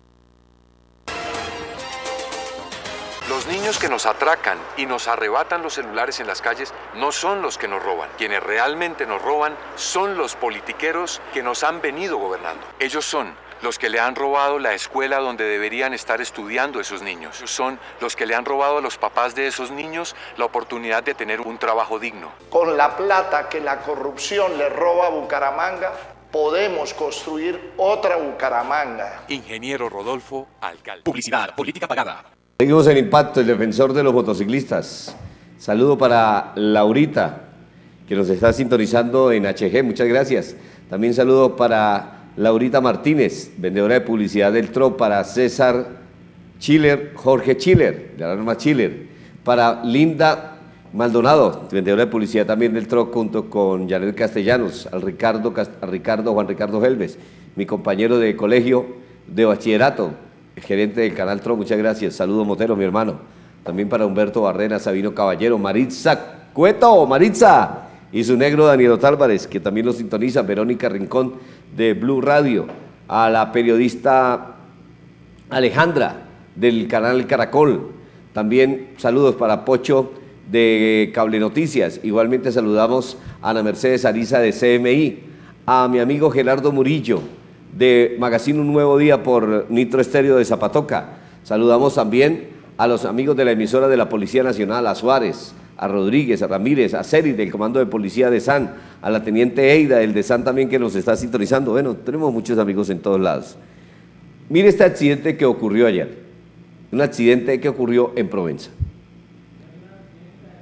Los niños que nos atracan y nos arrebatan los celulares en las calles no son los que nos roban. Quienes realmente nos roban son los politiqueros que nos han venido gobernando. Ellos son los que le han robado la escuela donde deberían estar estudiando esos niños. Son los que le han robado a los papás de esos niños la oportunidad de tener un trabajo digno. Con la plata que la corrupción le roba a Bucaramanga, podemos construir otra Bucaramanga. Ingeniero Rodolfo, alcalde. Publicidad, política pagada. Seguimos en Impacto, el defensor de los motociclistas. Saludo para Laurita, que nos está sintonizando en HG, muchas gracias. También saludo para Laurita Martínez, vendedora de publicidad del TRO, para César Chiller, Jorge Chiller, de la norma Chiller, para Linda Maldonado, vendedora de publicidad también del TRO, junto con Janet Castellanos, Juan Ricardo Helves, mi compañero de colegio de bachillerato, gerente del canal TRO, muchas gracias. Saludo Motero, mi hermano. También para Humberto Barrena, Sabino Caballero, Maritza Cueto, Maritza, y su negro Daniel Álvarez, que también lo sintoniza, Verónica Rincón de Blue Radio, a la periodista Alejandra del canal Caracol. También saludos para Pocho de Cable Noticias. Igualmente saludamos a Ana Mercedes Ariza de CMI, a mi amigo Gerardo Murillo de Magazine Un Nuevo Día por Nitro Estéreo de Zapatoca. Saludamos también a los amigos de la emisora de la Policía Nacional, a Suárez, a Rodríguez, a Ramírez, a Ceri del Comando de Policía de San, a la Teniente Eida del de San también que nos está sintonizando. Bueno, tenemos muchos amigos en todos lados. Mire este accidente que ocurrió ayer, un accidente que ocurrió en Provenza.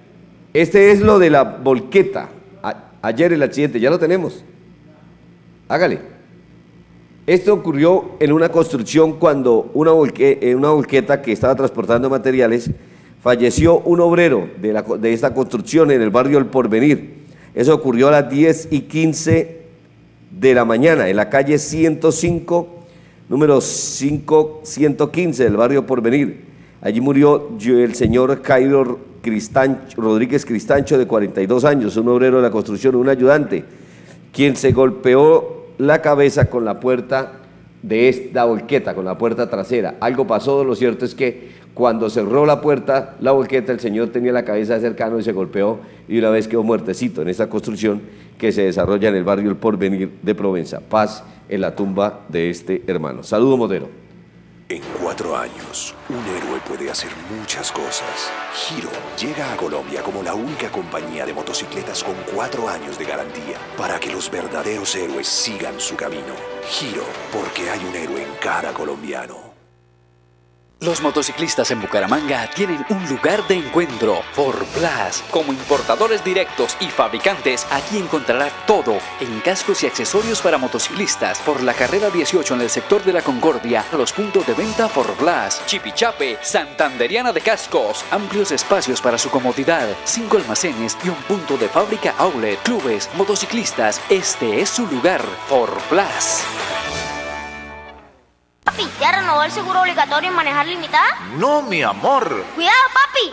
Este es lo de la volqueta. Ayer el accidente, ya lo tenemos. Hágale. Esto ocurrió en una construcción cuando una volqueta que estaba transportando materiales, falleció un obrero de esta construcción en el barrio El Porvenir. Eso ocurrió a las 10:15 de la mañana en la calle 105, número 5115 del barrio Porvenir. Allí murió el señor Cairo Rodríguez Cristancho, de 42 años, un obrero de la construcción, un ayudante, quien se golpeó la cabeza con la puerta de esta volqueta, con la puerta trasera. Algo pasó, lo cierto es que cuando cerró la puerta, la volqueta, el señor tenía la cabeza cercano y se golpeó y una vez quedó muertecito en esta construcción que se desarrolla en el barrio El Porvenir de Provenza. Paz en la tumba de este hermano. Saludo, Motero. En 4 años, un héroe puede hacer muchas cosas. Giro llega a Colombia como la única compañía de motocicletas con 4 años de garantía para que los verdaderos héroes sigan su camino. Giro, porque hay un héroe en cada colombiano. Los motociclistas en Bucaramanga tienen un lugar de encuentro, Forplas. Como importadores directos y fabricantes, aquí encontrará todo en cascos y accesorios para motociclistas. Por la carrera 18 en el sector de la Concordia, los puntos de venta Forplas, Chipichape, Santanderiana de Cascos, amplios espacios para su comodidad, 5 almacenes y un punto de fábrica outlet, clubes, motociclistas. Este es su lugar, Forplas. Papi, ¿ya renovó el seguro obligatorio en manejar limitada? No, mi amor. ¡Cuidado, papi!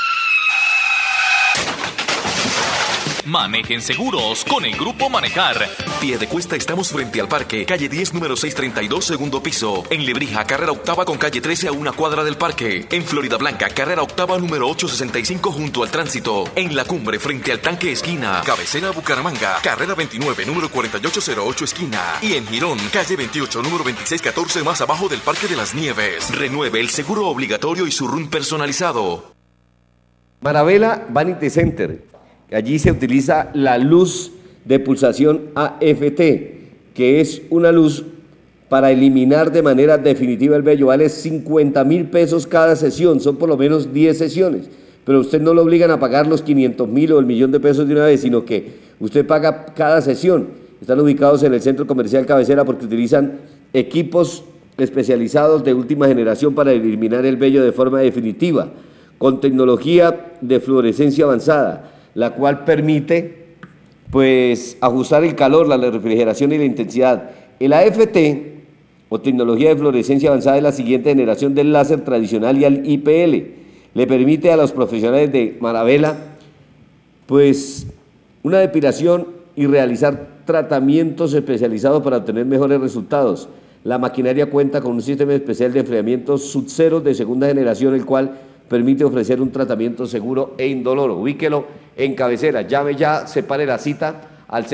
Manejen seguros con el Grupo Manejar. Piedecuesta, estamos frente al parque, calle 10, número 632, segundo piso. En Lebrija, carrera octava con calle 13 a 1 cuadra del parque. En Florida Blanca, carrera octava, número 865 junto al tránsito. En La Cumbre, frente al tanque esquina. Cabecera Bucaramanga, carrera 29, número 4808 esquina. Y en Girón, calle 28, número 2614 más abajo del Parque de las Nieves. Renueve el seguro obligatorio y su RUN personalizado. Maravela Vanity Center. Allí se utiliza la luz de pulsación AFT, que es una luz para eliminar de manera definitiva el vello. Vale 50.000 pesos cada sesión, son por lo menos 10 sesiones, pero usted no lo obligan a pagar los 500.000 o el millón de pesos de una vez, sino que usted paga cada sesión. Están ubicados en el Centro Comercial Cabecera porque utilizan equipos especializados de última generación para eliminar el vello de forma definitiva, con tecnología de fluorescencia avanzada, la cual permite pues ajustar el calor, la refrigeración y la intensidad. El AFT, o tecnología de fluorescencia avanzada, es la siguiente generación del láser tradicional y al IPL. Le permite a los profesionales de Maravela pues una depilación y realizar tratamientos especializados para obtener mejores resultados. La maquinaria cuenta con un sistema especial de enfriamiento Sub-Zero de segunda generación, el cual permite ofrecer un tratamiento seguro e indoloro. Ubíquelo en Cabecera, llame ya, separe la cita al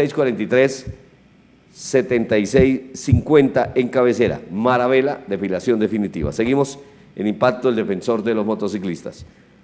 643-7650 en Cabecera. Maravela, depilación definitiva. Seguimos en Impacto, el defensor de los motociclistas.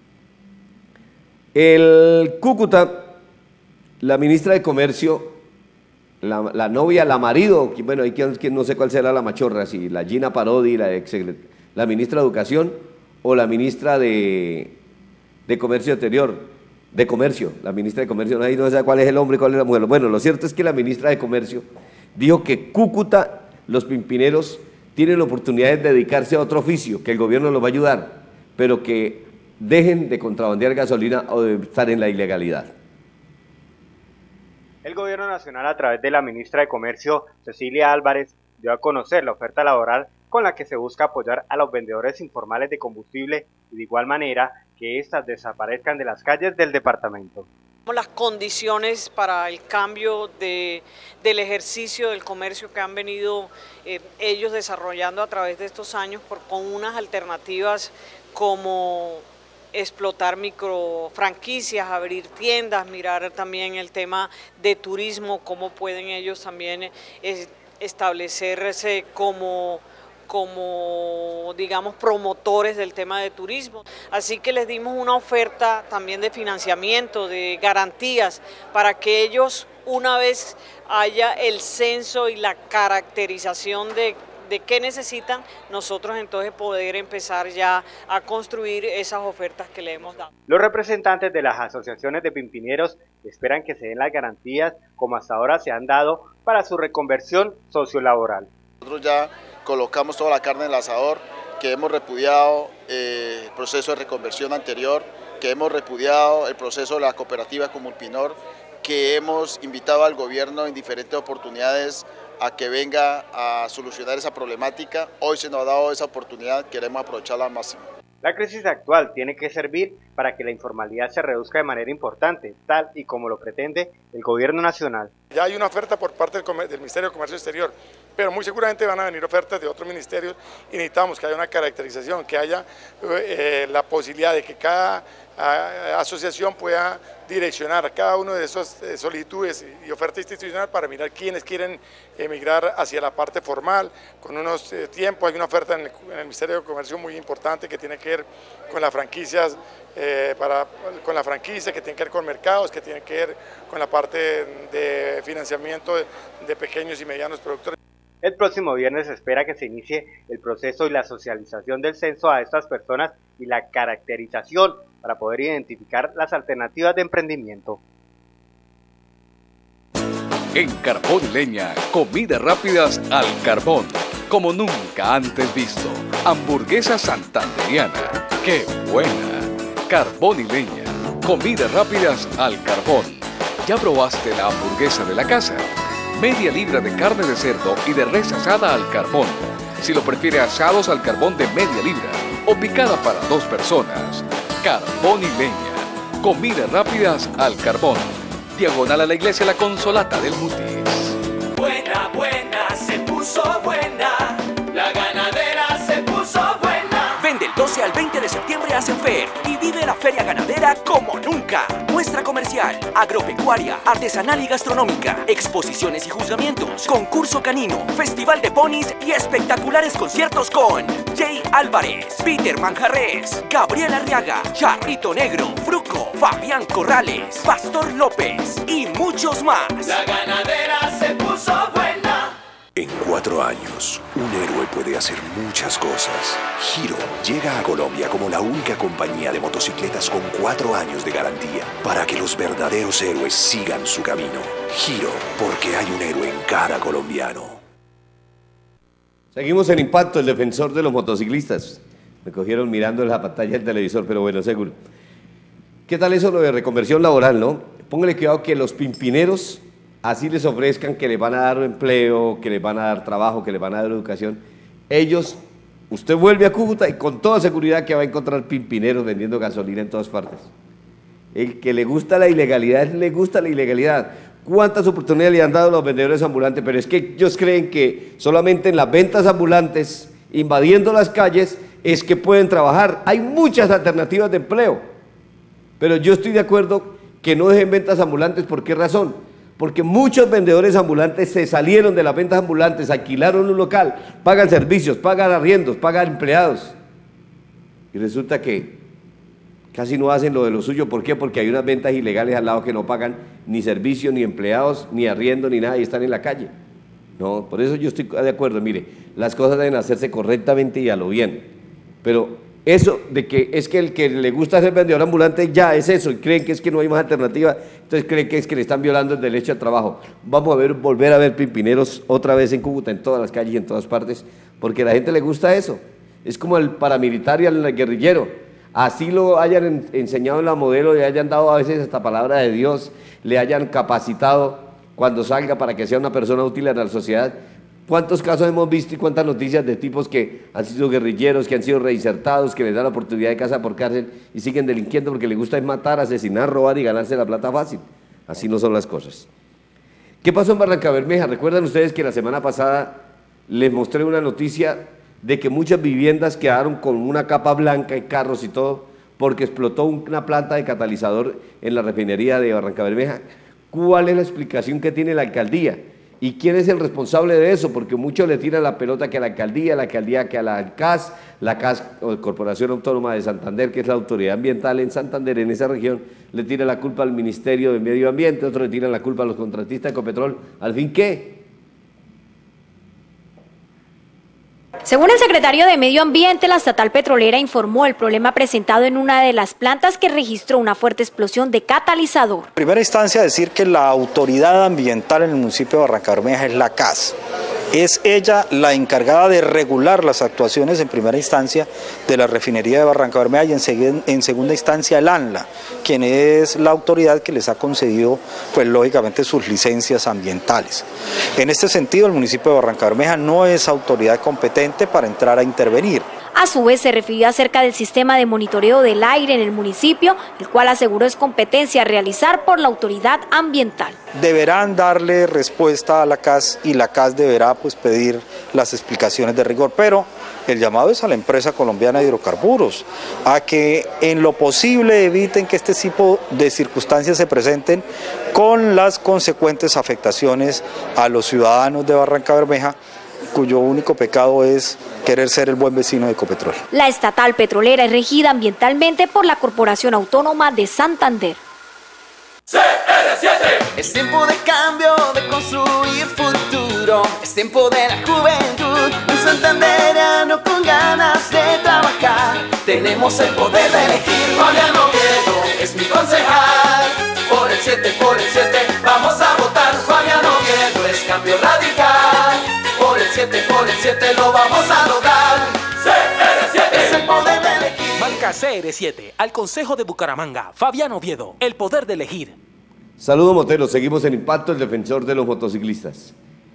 El Cúcuta, la ministra de Comercio, la novia, la marido, bueno, hay quien no sé cuál será la machorra, si la Gina Parodi, la ministra de Educación o la ministra de Comercio Exterior, de Comercio, la ministra de Comercio, nadie no sabe cuál es el hombre y cuál es la mujer. Bueno, lo cierto es que la ministra de Comercio dijo que Cúcuta, los pimpineros, tienen la oportunidad de dedicarse a otro oficio, que el gobierno los va a ayudar, pero que dejen de contrabandear gasolina o de estar en la ilegalidad. El Gobierno Nacional, a través de la ministra de Comercio, Cecilia Álvarez, dio a conocer la oferta laboral con la que se busca apoyar a los vendedores informales de combustible y de igual manera que éstas desaparezcan de las calles del departamento. Las condiciones para el cambio del ejercicio del comercio que han venido ellos desarrollando a través de estos años con unas alternativas como explotar microfranquicias, abrir tiendas, mirar también el tema de turismo, cómo pueden ellos también establecerse como digamos promotores del tema de turismo. Así que les dimos una oferta también de financiamiento, de garantías, para que ellos, una vez haya el censo y la caracterización de qué necesitan, nosotros entonces poder empezar ya a construir esas ofertas que le hemos dado. Los representantes de las asociaciones de pimpineros esperan que se den las garantías como hasta ahora se han dado para su reconversión sociolaboral. Nosotros ya colocamos toda la carne en el asador, que hemos repudiado el proceso de reconversión anterior, que hemos repudiado el proceso de la cooperativa Comulpinor, que hemos invitado al gobierno en diferentes oportunidades a que venga a solucionar esa problemática. Hoy se nos ha dado esa oportunidad, queremos aprovecharla al máximo. La crisis actual tiene que servir para que la informalidad se reduzca de manera importante, tal y como lo pretende el gobierno nacional. Ya hay una oferta por parte del Ministerio de Comercio Exterior, pero muy seguramente van a venir ofertas de otros ministerios y necesitamos que haya una caracterización, que haya la posibilidad de que cada asociación pueda direccionar a cada uno de esas solicitudes y oferta institucional para mirar quiénes quieren emigrar hacia la parte formal, con unos tiempos. Hay una oferta en el Ministerio de Comercio muy importante que tiene que ver con las franquicias, con la franquicia, que tiene que ver con mercados, que tiene que ver con la parte de financiamiento de pequeños y medianos productores. El próximo viernes se espera que se inicie el proceso y la socialización del censo a estas personas y la caracterización para poder identificar las alternativas de emprendimiento. En Carbón y Leña, comidas rápidas al carbón, como nunca antes visto. Hamburguesa santandereana, ¡qué buena! Carbón y Leña, comidas rápidas al carbón. ¿Ya probaste la hamburguesa de la casa? Media libra de carne de cerdo y de res asada al carbón. Si lo prefiere, asados al carbón de media libra o picada para 2 personas. Carbón y Leña, comidas rápidas al carbón. Diagonal a la iglesia La Consolata del Mutis. Buena, buena, se puso buena. La ganadera se puso buena. Vende el 12 al 20 de septiembre a Senfer y vive la feria ganadera como nunca. Muestra comercial, agropecuaria, artesanal y gastronómica, exposiciones y juzgamientos, concurso canino, festival de ponis y espectaculares conciertos con Jay Álvarez, Peter Manjarres, Gabriel Arriaga, Charrito Negro, Fruco, Fabián Corrales, Pastor López y muchos más. La ganadera se puso buena. En 4 años, un héroe puede hacer muchas cosas. Giro llega a Colombia como la única compañía de motocicletas con 4 años de garantía para que los verdaderos héroes sigan su camino. Giro, porque hay un héroe en cada colombiano. Seguimos en Impacto, el defensor de los motociclistas. Me cogieron mirando en la pantalla del televisor, pero bueno, seguro. ¿Qué tal eso lo de reconversión laboral, no? Póngale cuidado que los pimpineros así les ofrezcan que les van a dar empleo, que les van a dar trabajo, que les van a dar educación. Ellos, usted vuelve a Cúcuta y con toda seguridad que va a encontrar pimpineros vendiendo gasolina en todas partes. El que le gusta la ilegalidad, le gusta la ilegalidad. ¿Cuántas oportunidades le han dado a los vendedores ambulantes? Pero es que ellos creen que solamente en las ventas ambulantes, invadiendo las calles, es que pueden trabajar. Hay muchas alternativas de empleo. Pero yo estoy de acuerdo que no dejen ventas ambulantes. ¿Por qué razón? Porque muchos vendedores ambulantes se salieron de las ventas ambulantes, alquilaron un local, pagan servicios, pagan arriendos, pagan empleados. Y resulta que casi no hacen lo de lo suyo. ¿Por qué? Porque hay unas ventas ilegales al lado que no pagan ni servicios, ni empleados, ni arriendo, ni nada, y están en la calle. No, por eso yo estoy de acuerdo. Mire, las cosas deben hacerse correctamente y a lo bien. Pero eso de que es que el que le gusta ser vendedor ambulante ya es eso, y creen que es que no hay más alternativa, entonces creen que es que le están violando el derecho al trabajo. Vamos a volver a ver pimpineros otra vez en Cúcuta, en todas las calles y en todas partes, porque a la gente le gusta eso. Es como el paramilitar y el guerrillero. Así lo hayan enseñado en la modelo, le hayan dado a veces esta palabra de Dios, le hayan capacitado cuando salga para que sea una persona útil a la sociedad. ¿Cuántos casos hemos visto y cuántas noticias de tipos que han sido guerrilleros, que han sido reinsertados, que les dan la oportunidad de casa por cárcel y siguen delinquiendo porque les gusta es matar, asesinar, robar y ganarse la plata fácil? Así no son las cosas. ¿Qué pasó en Barrancabermeja? ¿Recuerdan ustedes que la semana pasada les mostré una noticia de que muchas viviendas quedaron con una capa blanca y carros y todo porque explotó una planta de catalizador en la refinería de Barrancabermeja? ¿Cuál es la explicación que tiene la alcaldía? ¿Y quién es el responsable de eso? Porque muchos le tiran la pelota que a la alcaldía que a la CAS, o Corporación Autónoma de Santander, que es la autoridad ambiental en Santander, en esa región, le tira la culpa al Ministerio de Medio Ambiente, otros le tiran la culpa a los contratistas de Ecopetrol. ¿Al fin qué? Según el secretario de Medio Ambiente, la estatal petrolera informó el problema presentado en una de las plantas que registró una fuerte explosión de catalizador. En primera instancia, decir que la autoridad ambiental en el municipio de Barrancabermeja es la CAS. Es ella la encargada de regular las actuaciones en primera instancia de la refinería de Barrancabermeja y en segunda instancia el ANLA, quien es la autoridad que les ha concedido, pues lógicamente, sus licencias ambientales. En este sentido, el municipio de Barrancabermeja no es autoridad competente para entrar a intervenir. A su vez se refirió acerca del sistema de monitoreo del aire en el municipio, el cual aseguró es competencia a realizar por la autoridad ambiental. Deberán darle respuesta a la CAS y la CAS deberá pues pedir las explicaciones de rigor, pero el llamado es a la empresa colombiana de hidrocarburos a que en lo posible eviten que este tipo de circunstancias se presenten con las consecuentes afectaciones a los ciudadanos de Barrancabermeja, cuyo único pecado es querer ser el buen vecino de Ecopetrol. La estatal petrolera es regida ambientalmente por la Corporación Autónoma de Santander. CR7. Es tiempo de cambio, de construir futuro. Es tiempo de la juventud, un santandereano con ganas de trabajar. Tenemos el poder de elegir. Fabiano Oviedo es mi concejal. Por el 7, vamos a votar. Fabiano Oviedo es cambio radical. Por el 7 lo vamos a lograr. CR7 es el poder de elegir. Banca CR7, al Consejo de Bucaramanga, Fabiano Oviedo, el poder de elegir. Saludos Motero, seguimos en Impacto, el defensor de los motociclistas.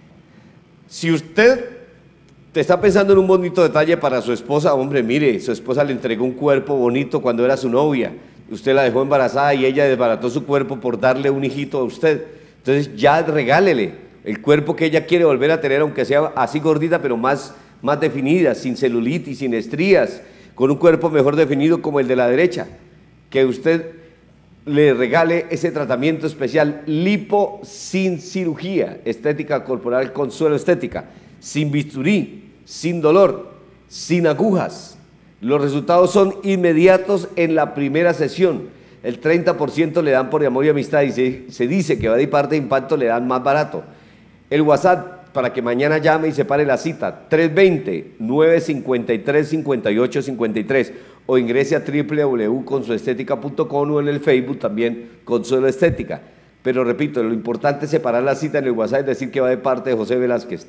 Si usted te está pensando en un bonito detalle para su esposa, hombre, mire, su esposa le entregó un cuerpo bonito cuando era su novia. Usted la dejó embarazada y ella desbarató su cuerpo por darle un hijito a usted. Entonces ya regálele el cuerpo que ella quiere volver a tener, aunque sea así gordita, pero más definida, sin celulitis, sin estrías, con un cuerpo mejor definido como el de la derecha. Que usted le regale ese tratamiento especial, lipo sin cirugía, estética corporal Consuelo Estética, sin bisturí, sin dolor, sin agujas. Los resultados son inmediatos en la primera sesión. El 30% le dan por amor y amistad y se dice que va de parte de Impacto le dan más barato. El WhatsApp para que mañana llame y separe la cita, 320-953-5853 o ingrese a www.consueloestética.com o en el Facebook también Consuelo Estética. Pero repito, lo importante es separar la cita en el WhatsApp, es decir que va de parte de José Velázquez,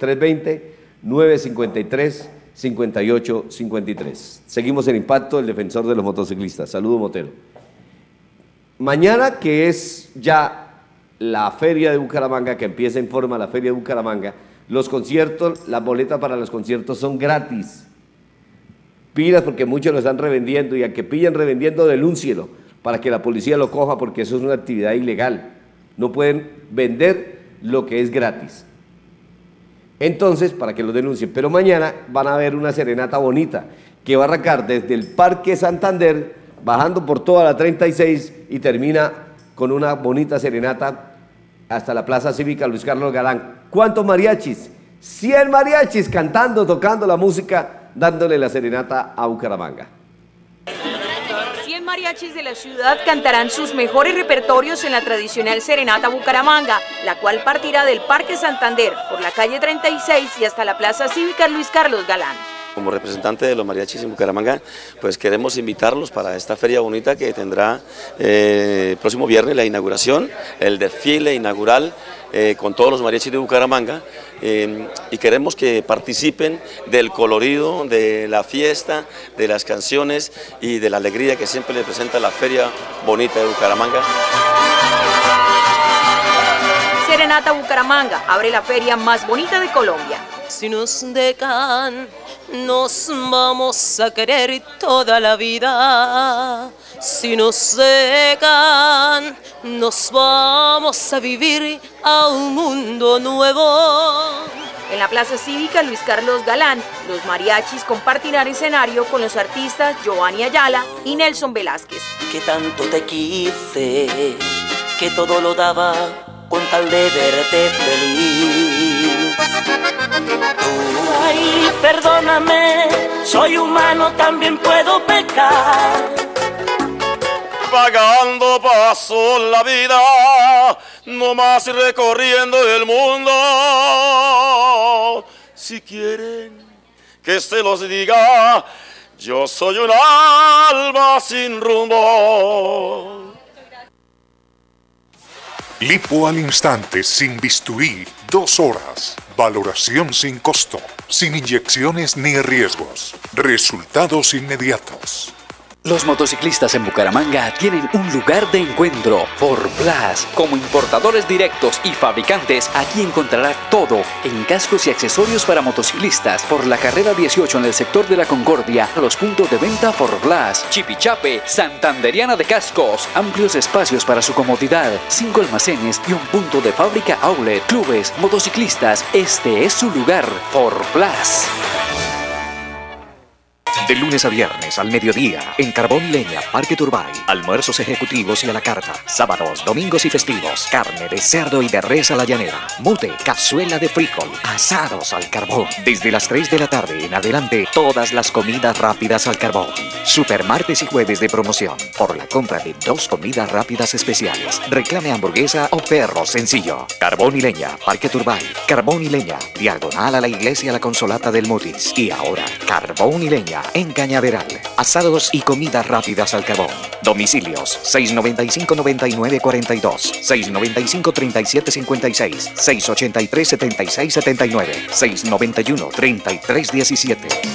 320-953-5853. Seguimos en Impacto, el defensor de los motociclistas. Saludos, Motero. Mañana, que es ya la Feria de Bucaramanga, que empieza en forma la Feria de Bucaramanga, los conciertos, las boletas para los conciertos son gratis. Pilas porque muchos lo están revendiendo y a que pillen revendiendo, denúncielo para que la policía lo coja porque eso es una actividad ilegal. No pueden vender lo que es gratis. Entonces, para que lo denuncien. Pero mañana van a ver una serenata bonita que va a arrancar desde el Parque Santander, bajando por toda la 36 y termina con una bonita serenata hasta la Plaza Cívica Luis Carlos Galán. ¿Cuántos mariachis? 100 mariachis cantando, tocando la música, dándole la serenata a Bucaramanga. 100 mariachis de la ciudad cantarán sus mejores repertorios en la tradicional Serenata Bucaramanga, la cual partirá del Parque Santander por la calle 36 y hasta la Plaza Cívica Luis Carlos Galán. Como representante de los mariachis en Bucaramanga, pues queremos invitarlos para esta feria bonita que tendrá el próximo viernes la inauguración, el desfile inaugural con todos los mariachis de Bucaramanga y queremos que participen del colorido, de la fiesta, de las canciones y de la alegría que siempre le presenta la feria bonita de Bucaramanga. Serenata Bucaramanga abre la feria más bonita de Colombia. Si nos dejan, nos vamos a querer toda la vida. Si nos dejan, nos vamos a vivir a un mundo nuevo. En la Plaza Cívica Luis Carlos Galán, los mariachis compartirán escenario con los artistas Giovanni Ayala y Nelson Velázquez. Que tanto te quise, que todo lo daba con tal de verte feliz. Ay, perdóname, soy humano, también puedo pecar. Pagando paso la vida, no más recorriendo el mundo. Si quieren que se los diga. Yo soy un alma sin rumbo. Lipo al instante, sin bisturí, 2 horas. Valoración sin costo, sin inyecciones ni riesgos. Resultados inmediatos. Los motociclistas en Bucaramanga tienen un lugar de encuentro, Forplas. Como importadores directos y fabricantes, aquí encontrará todo en cascos y accesorios para motociclistas. Por la carrera 18 en el sector de la Concordia, a los puntos de venta Forplas, Chipichape, Santanderiana de Cascos. Amplios espacios para su comodidad, 5 almacenes y un punto de fábrica outlet. Clubes, motociclistas, este es su lugar, Forplas. De lunes a viernes al mediodía, en Carbón y Leña, Parque Turbay. Almuerzos ejecutivos y a la carta. Sábados, domingos y festivos. Carne de cerdo y de res a la llanera. Mute, cazuela de frijol. Asados al carbón. Desde las 3 de la tarde en adelante, todas las comidas rápidas al carbón. Super martes y jueves de promoción. Por la compra de 2 comidas rápidas especiales. Reclame hamburguesa o perro sencillo. Carbón y Leña, Parque Turbay. Carbón y Leña, diagonal a la iglesia La Consolata del Mutis. Y ahora, Carbón y Leña en Cañaveral. Asados y comidas rápidas al carbón. Domicilios 695-9942, 695-3756, 683-7679, 691-3317.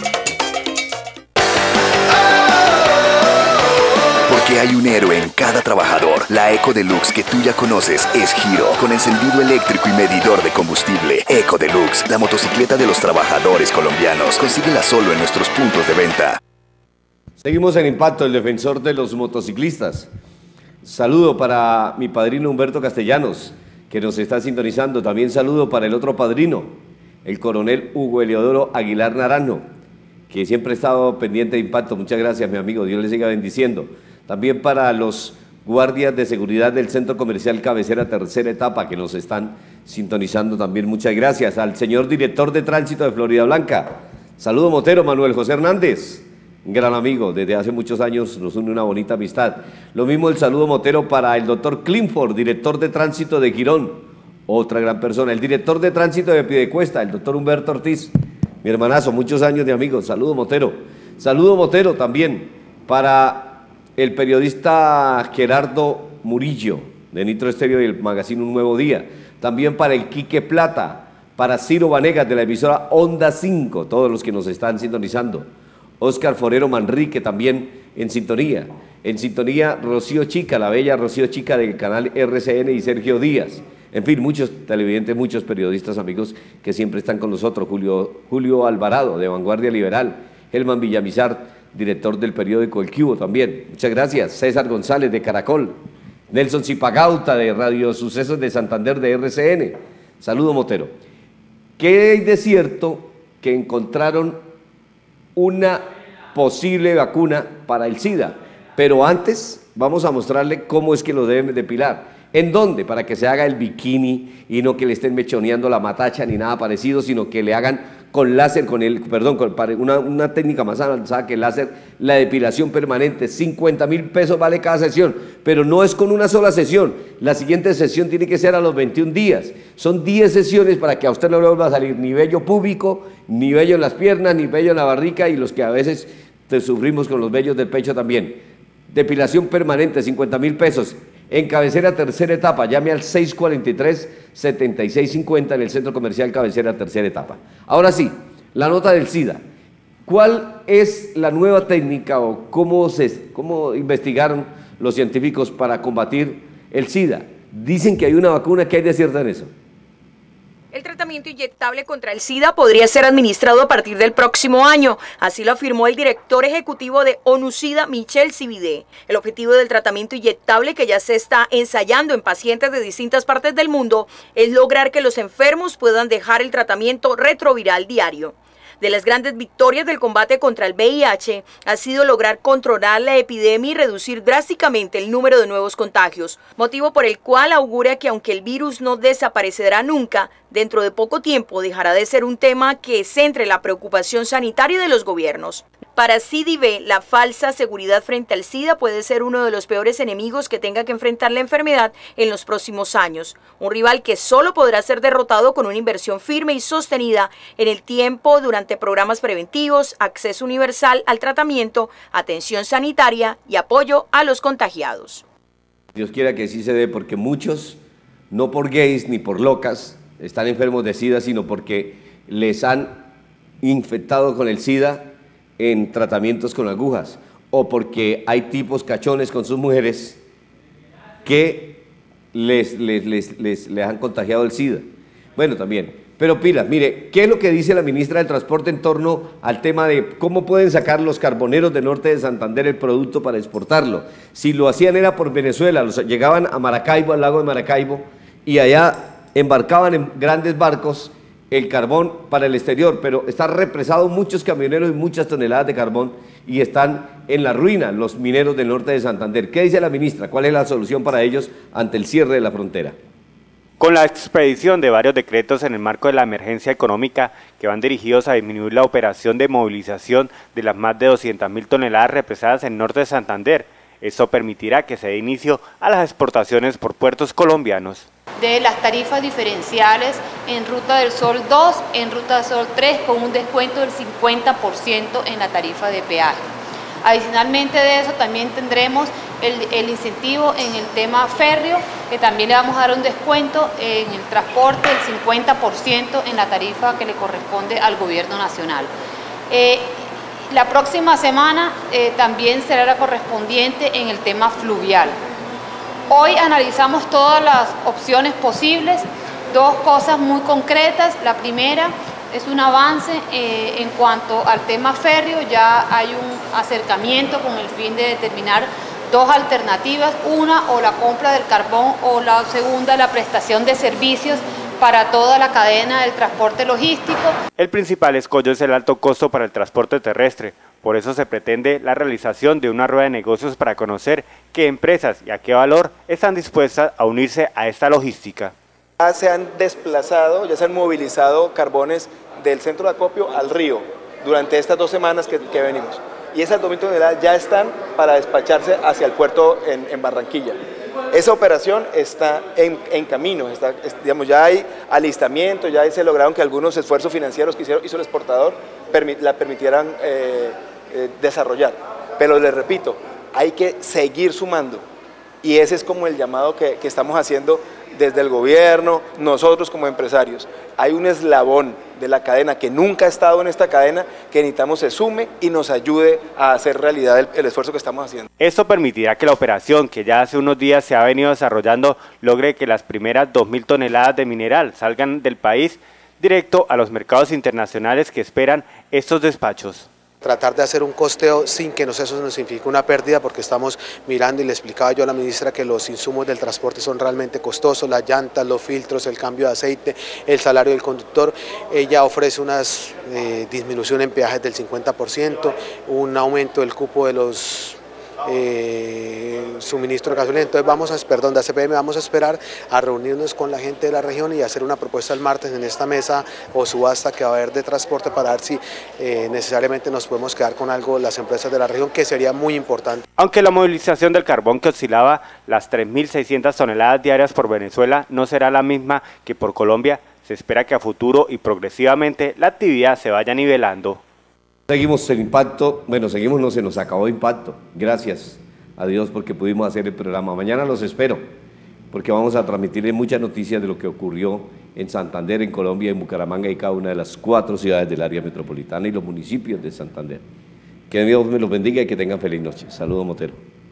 Porque hay un héroe en cada trabajador. La Eco Deluxe que tú ya conoces es Giro, con encendido eléctrico y medidor de combustible. Eco Deluxe, la motocicleta de los trabajadores colombianos. Consíguela solo en nuestros puntos de venta. Seguimos en Impacto, el defensor de los motociclistas. Saludo para mi padrino Humberto Castellanos, que nos está sintonizando. También saludo para el otro padrino, el coronel Hugo Eleodoro Aguilar Naranjo, que siempre ha estado pendiente de Impacto. Muchas gracias, mi amigo. Dios le siga bendiciendo. También para los guardias de seguridad del Centro Comercial Cabecera Tercera Etapa, que nos están sintonizando también. Muchas gracias. Al señor director de tránsito de Florida Blanca. Saludo motero, Manuel José Hernández. Un gran amigo, desde hace muchos años nos une una bonita amistad. Lo mismo el saludo motero para el doctor Clifford, director de tránsito de Girón, otra gran persona. El director de tránsito de Piedecuesta, el doctor Humberto Ortiz, mi hermanazo, muchos años de amigos. Saludo motero. Saludo motero también para el periodista Gerardo Murillo, de Nitro Estéreo y el magazine Un Nuevo Día. También para el Quique Plata, para Ciro Vanegas de la emisora Onda 5, todos los que nos están sintonizando. Oscar Forero Manrique también en sintonía. En sintonía Rocío Chica, la bella Rocío Chica del canal RCN y Sergio Díaz. En fin, muchos televidentes, muchos periodistas amigos que siempre están con nosotros. Julio Alvarado de Vanguardia Liberal. Helman Villamizar, director del periódico El Cubo también. Muchas gracias. César González de Caracol. Nelson Zipagauta de Radio Sucesos de Santander de RCN. Saludo motero. ¿Qué hay de cierto que encontraron una posible vacuna para el SIDA? Pero antes vamos a mostrarle cómo es que lo deben depilar. ¿En dónde? Para que se haga el bikini y no que le estén mechoneando la matacha ni nada parecido, sino que le hagan con láser, una técnica más avanzada que el láser, la depilación permanente. 50.000 pesos vale cada sesión, pero no es con una sola sesión. La siguiente sesión tiene que ser a los 21 días. Son 10 sesiones para que a usted no le vuelva a salir ni vello púbico, ni vello en las piernas, ni vello en la barriga, y los que a veces sufrimos con los vellos del pecho también. Depilación permanente, 50.000 pesos. En Cabecera Tercera Etapa, llame al 643-7650 en el Centro Comercial Cabecera Tercera Etapa. Ahora sí, la nota del SIDA. ¿Cuál es la nueva técnica o cómo investigaron los científicos para combatir el SIDA? Dicen que hay una vacuna. ¿Qué hay de cierto en eso? El tratamiento inyectable contra el SIDA podría ser administrado a partir del próximo año, así lo afirmó el director ejecutivo de ONU-SIDA, Michel Sividé. El objetivo del tratamiento inyectable, que ya se está ensayando en pacientes de distintas partes del mundo, es lograr que los enfermos puedan dejar el tratamiento retroviral diario. De las grandes victorias del combate contra el VIH ha sido lograr controlar la epidemia y reducir drásticamente el número de nuevos contagios, motivo por el cual augura que aunque el virus no desaparecerá nunca, dentro de poco tiempo dejará de ser un tema que centre la preocupación sanitaria de los gobiernos. Para CIDIB, la falsa seguridad frente al SIDA puede ser uno de los peores enemigos que tenga que enfrentar la enfermedad en los próximos años. Un rival que solo podrá ser derrotado con una inversión firme y sostenida en el tiempo durante programas preventivos, acceso universal al tratamiento, atención sanitaria y apoyo a los contagiados. Dios quiera que sí se dé, porque muchos, no por gays ni por locas, están enfermos de SIDA, sino porque les han infectado con el SIDA en tratamientos con agujas, o porque hay tipos cachones con sus mujeres que les han contagiado el SIDA. Bueno, también, pero pilas, mire, ¿qué es lo que dice la ministra del Transporte en torno al tema de cómo pueden sacar los carboneros del norte de Santander el producto para exportarlo? Si lo hacían era por Venezuela, llegaban a Maracaibo, al lago de Maracaibo, y allá embarcaban en grandes barcos el carbón para el exterior, pero están represados muchos camioneros y muchas toneladas de carbón y están en la ruina los mineros del norte de Santander. ¿Qué dice la ministra? ¿Cuál es la solución para ellos ante el cierre de la frontera? Con la expedición de varios decretos en el marco de la emergencia económica que van dirigidos a disminuir la operación de movilización de las más de 200.000 toneladas represadas en el norte de Santander, esto permitirá que se dé inicio a las exportaciones por puertos colombianos. De las tarifas diferenciales en Ruta del Sol 2, en Ruta del Sol 3, con un descuento del 50% en la tarifa de peaje. Adicionalmente de eso también tendremos el incentivo en el tema férreo, que también le vamos a dar un descuento en el transporte del 50% en la tarifa que le corresponde al gobierno nacional. La próxima semana también será la correspondiente en el tema fluvial. Hoy analizamos todas las opciones posibles, dos cosas muy concretas. La primera es un avance en cuanto al tema férreo, ya hay un acercamiento con el fin de determinar dos alternativas, una o la compra del carbón o la segunda la prestación de servicios para toda la cadena del transporte logístico. El principal escollo es el alto costo para el transporte terrestre. Por eso se pretende la realización de una rueda de negocios para conocer qué empresas y a qué valor están dispuestas a unirse a esta logística. Ya se han desplazado, ya se han movilizado carbones del centro de acopio al río durante estas 2 semanas que venimos. Y esas 2.000 toneladas ya están para despacharse hacia el puerto en Barranquilla. Esa operación está en camino, digamos, ya hay alistamiento, ya se lograron que algunos esfuerzos financieros que hizo el exportador la permitieran desarrollar. Pero les repito, hay que seguir sumando y ese es como el llamado que estamos haciendo desde el gobierno, nosotros como empresarios. Hay un eslabón de la cadena que nunca ha estado en esta cadena que necesitamos se sume y nos ayude a hacer realidad el esfuerzo que estamos haciendo. Esto permitirá que la operación que ya hace unos días se ha venido desarrollando logre que las primeras 2.000 toneladas de mineral salgan del país directo a los mercados internacionales que esperan estos despachos. Tratar de hacer un costeo sin que eso nos signifique una pérdida, porque estamos mirando, y le explicaba yo a la ministra que los insumos del transporte son realmente costosos, las llantas, los filtros, el cambio de aceite, el salario del conductor. Ella ofrece una disminución en peajes del 50%, un aumento del cupo de los suministro de gasolina. Entonces de ACPM vamos a esperar a reunirnos con la gente de la región y hacer una propuesta el martes en esta mesa o subasta que va a haber de transporte para ver si necesariamente nos podemos quedar con algo las empresas de la región, que sería muy importante. Aunque la movilización del carbón que oscilaba las 3.600 toneladas diarias por Venezuela no será la misma que por Colombia, se espera que a futuro y progresivamente la actividad se vaya nivelando. Seguimos el impacto, no se nos acabó impacto, gracias a Dios porque pudimos hacer el programa. Mañana los espero, porque vamos a transmitirles muchas noticias de lo que ocurrió en Santander, en Colombia, en Bucaramanga y cada una de las 4 ciudades del área metropolitana y los municipios de Santander. Que Dios me los bendiga y que tengan feliz noche. Saludos, Motero.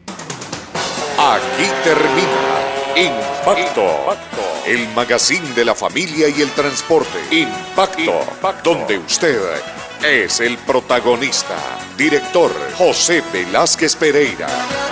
Aquí termina Impacto, el magazine de la familia y el transporte. Impacto, donde usted es el protagonista. Director José Velázquez Pereira.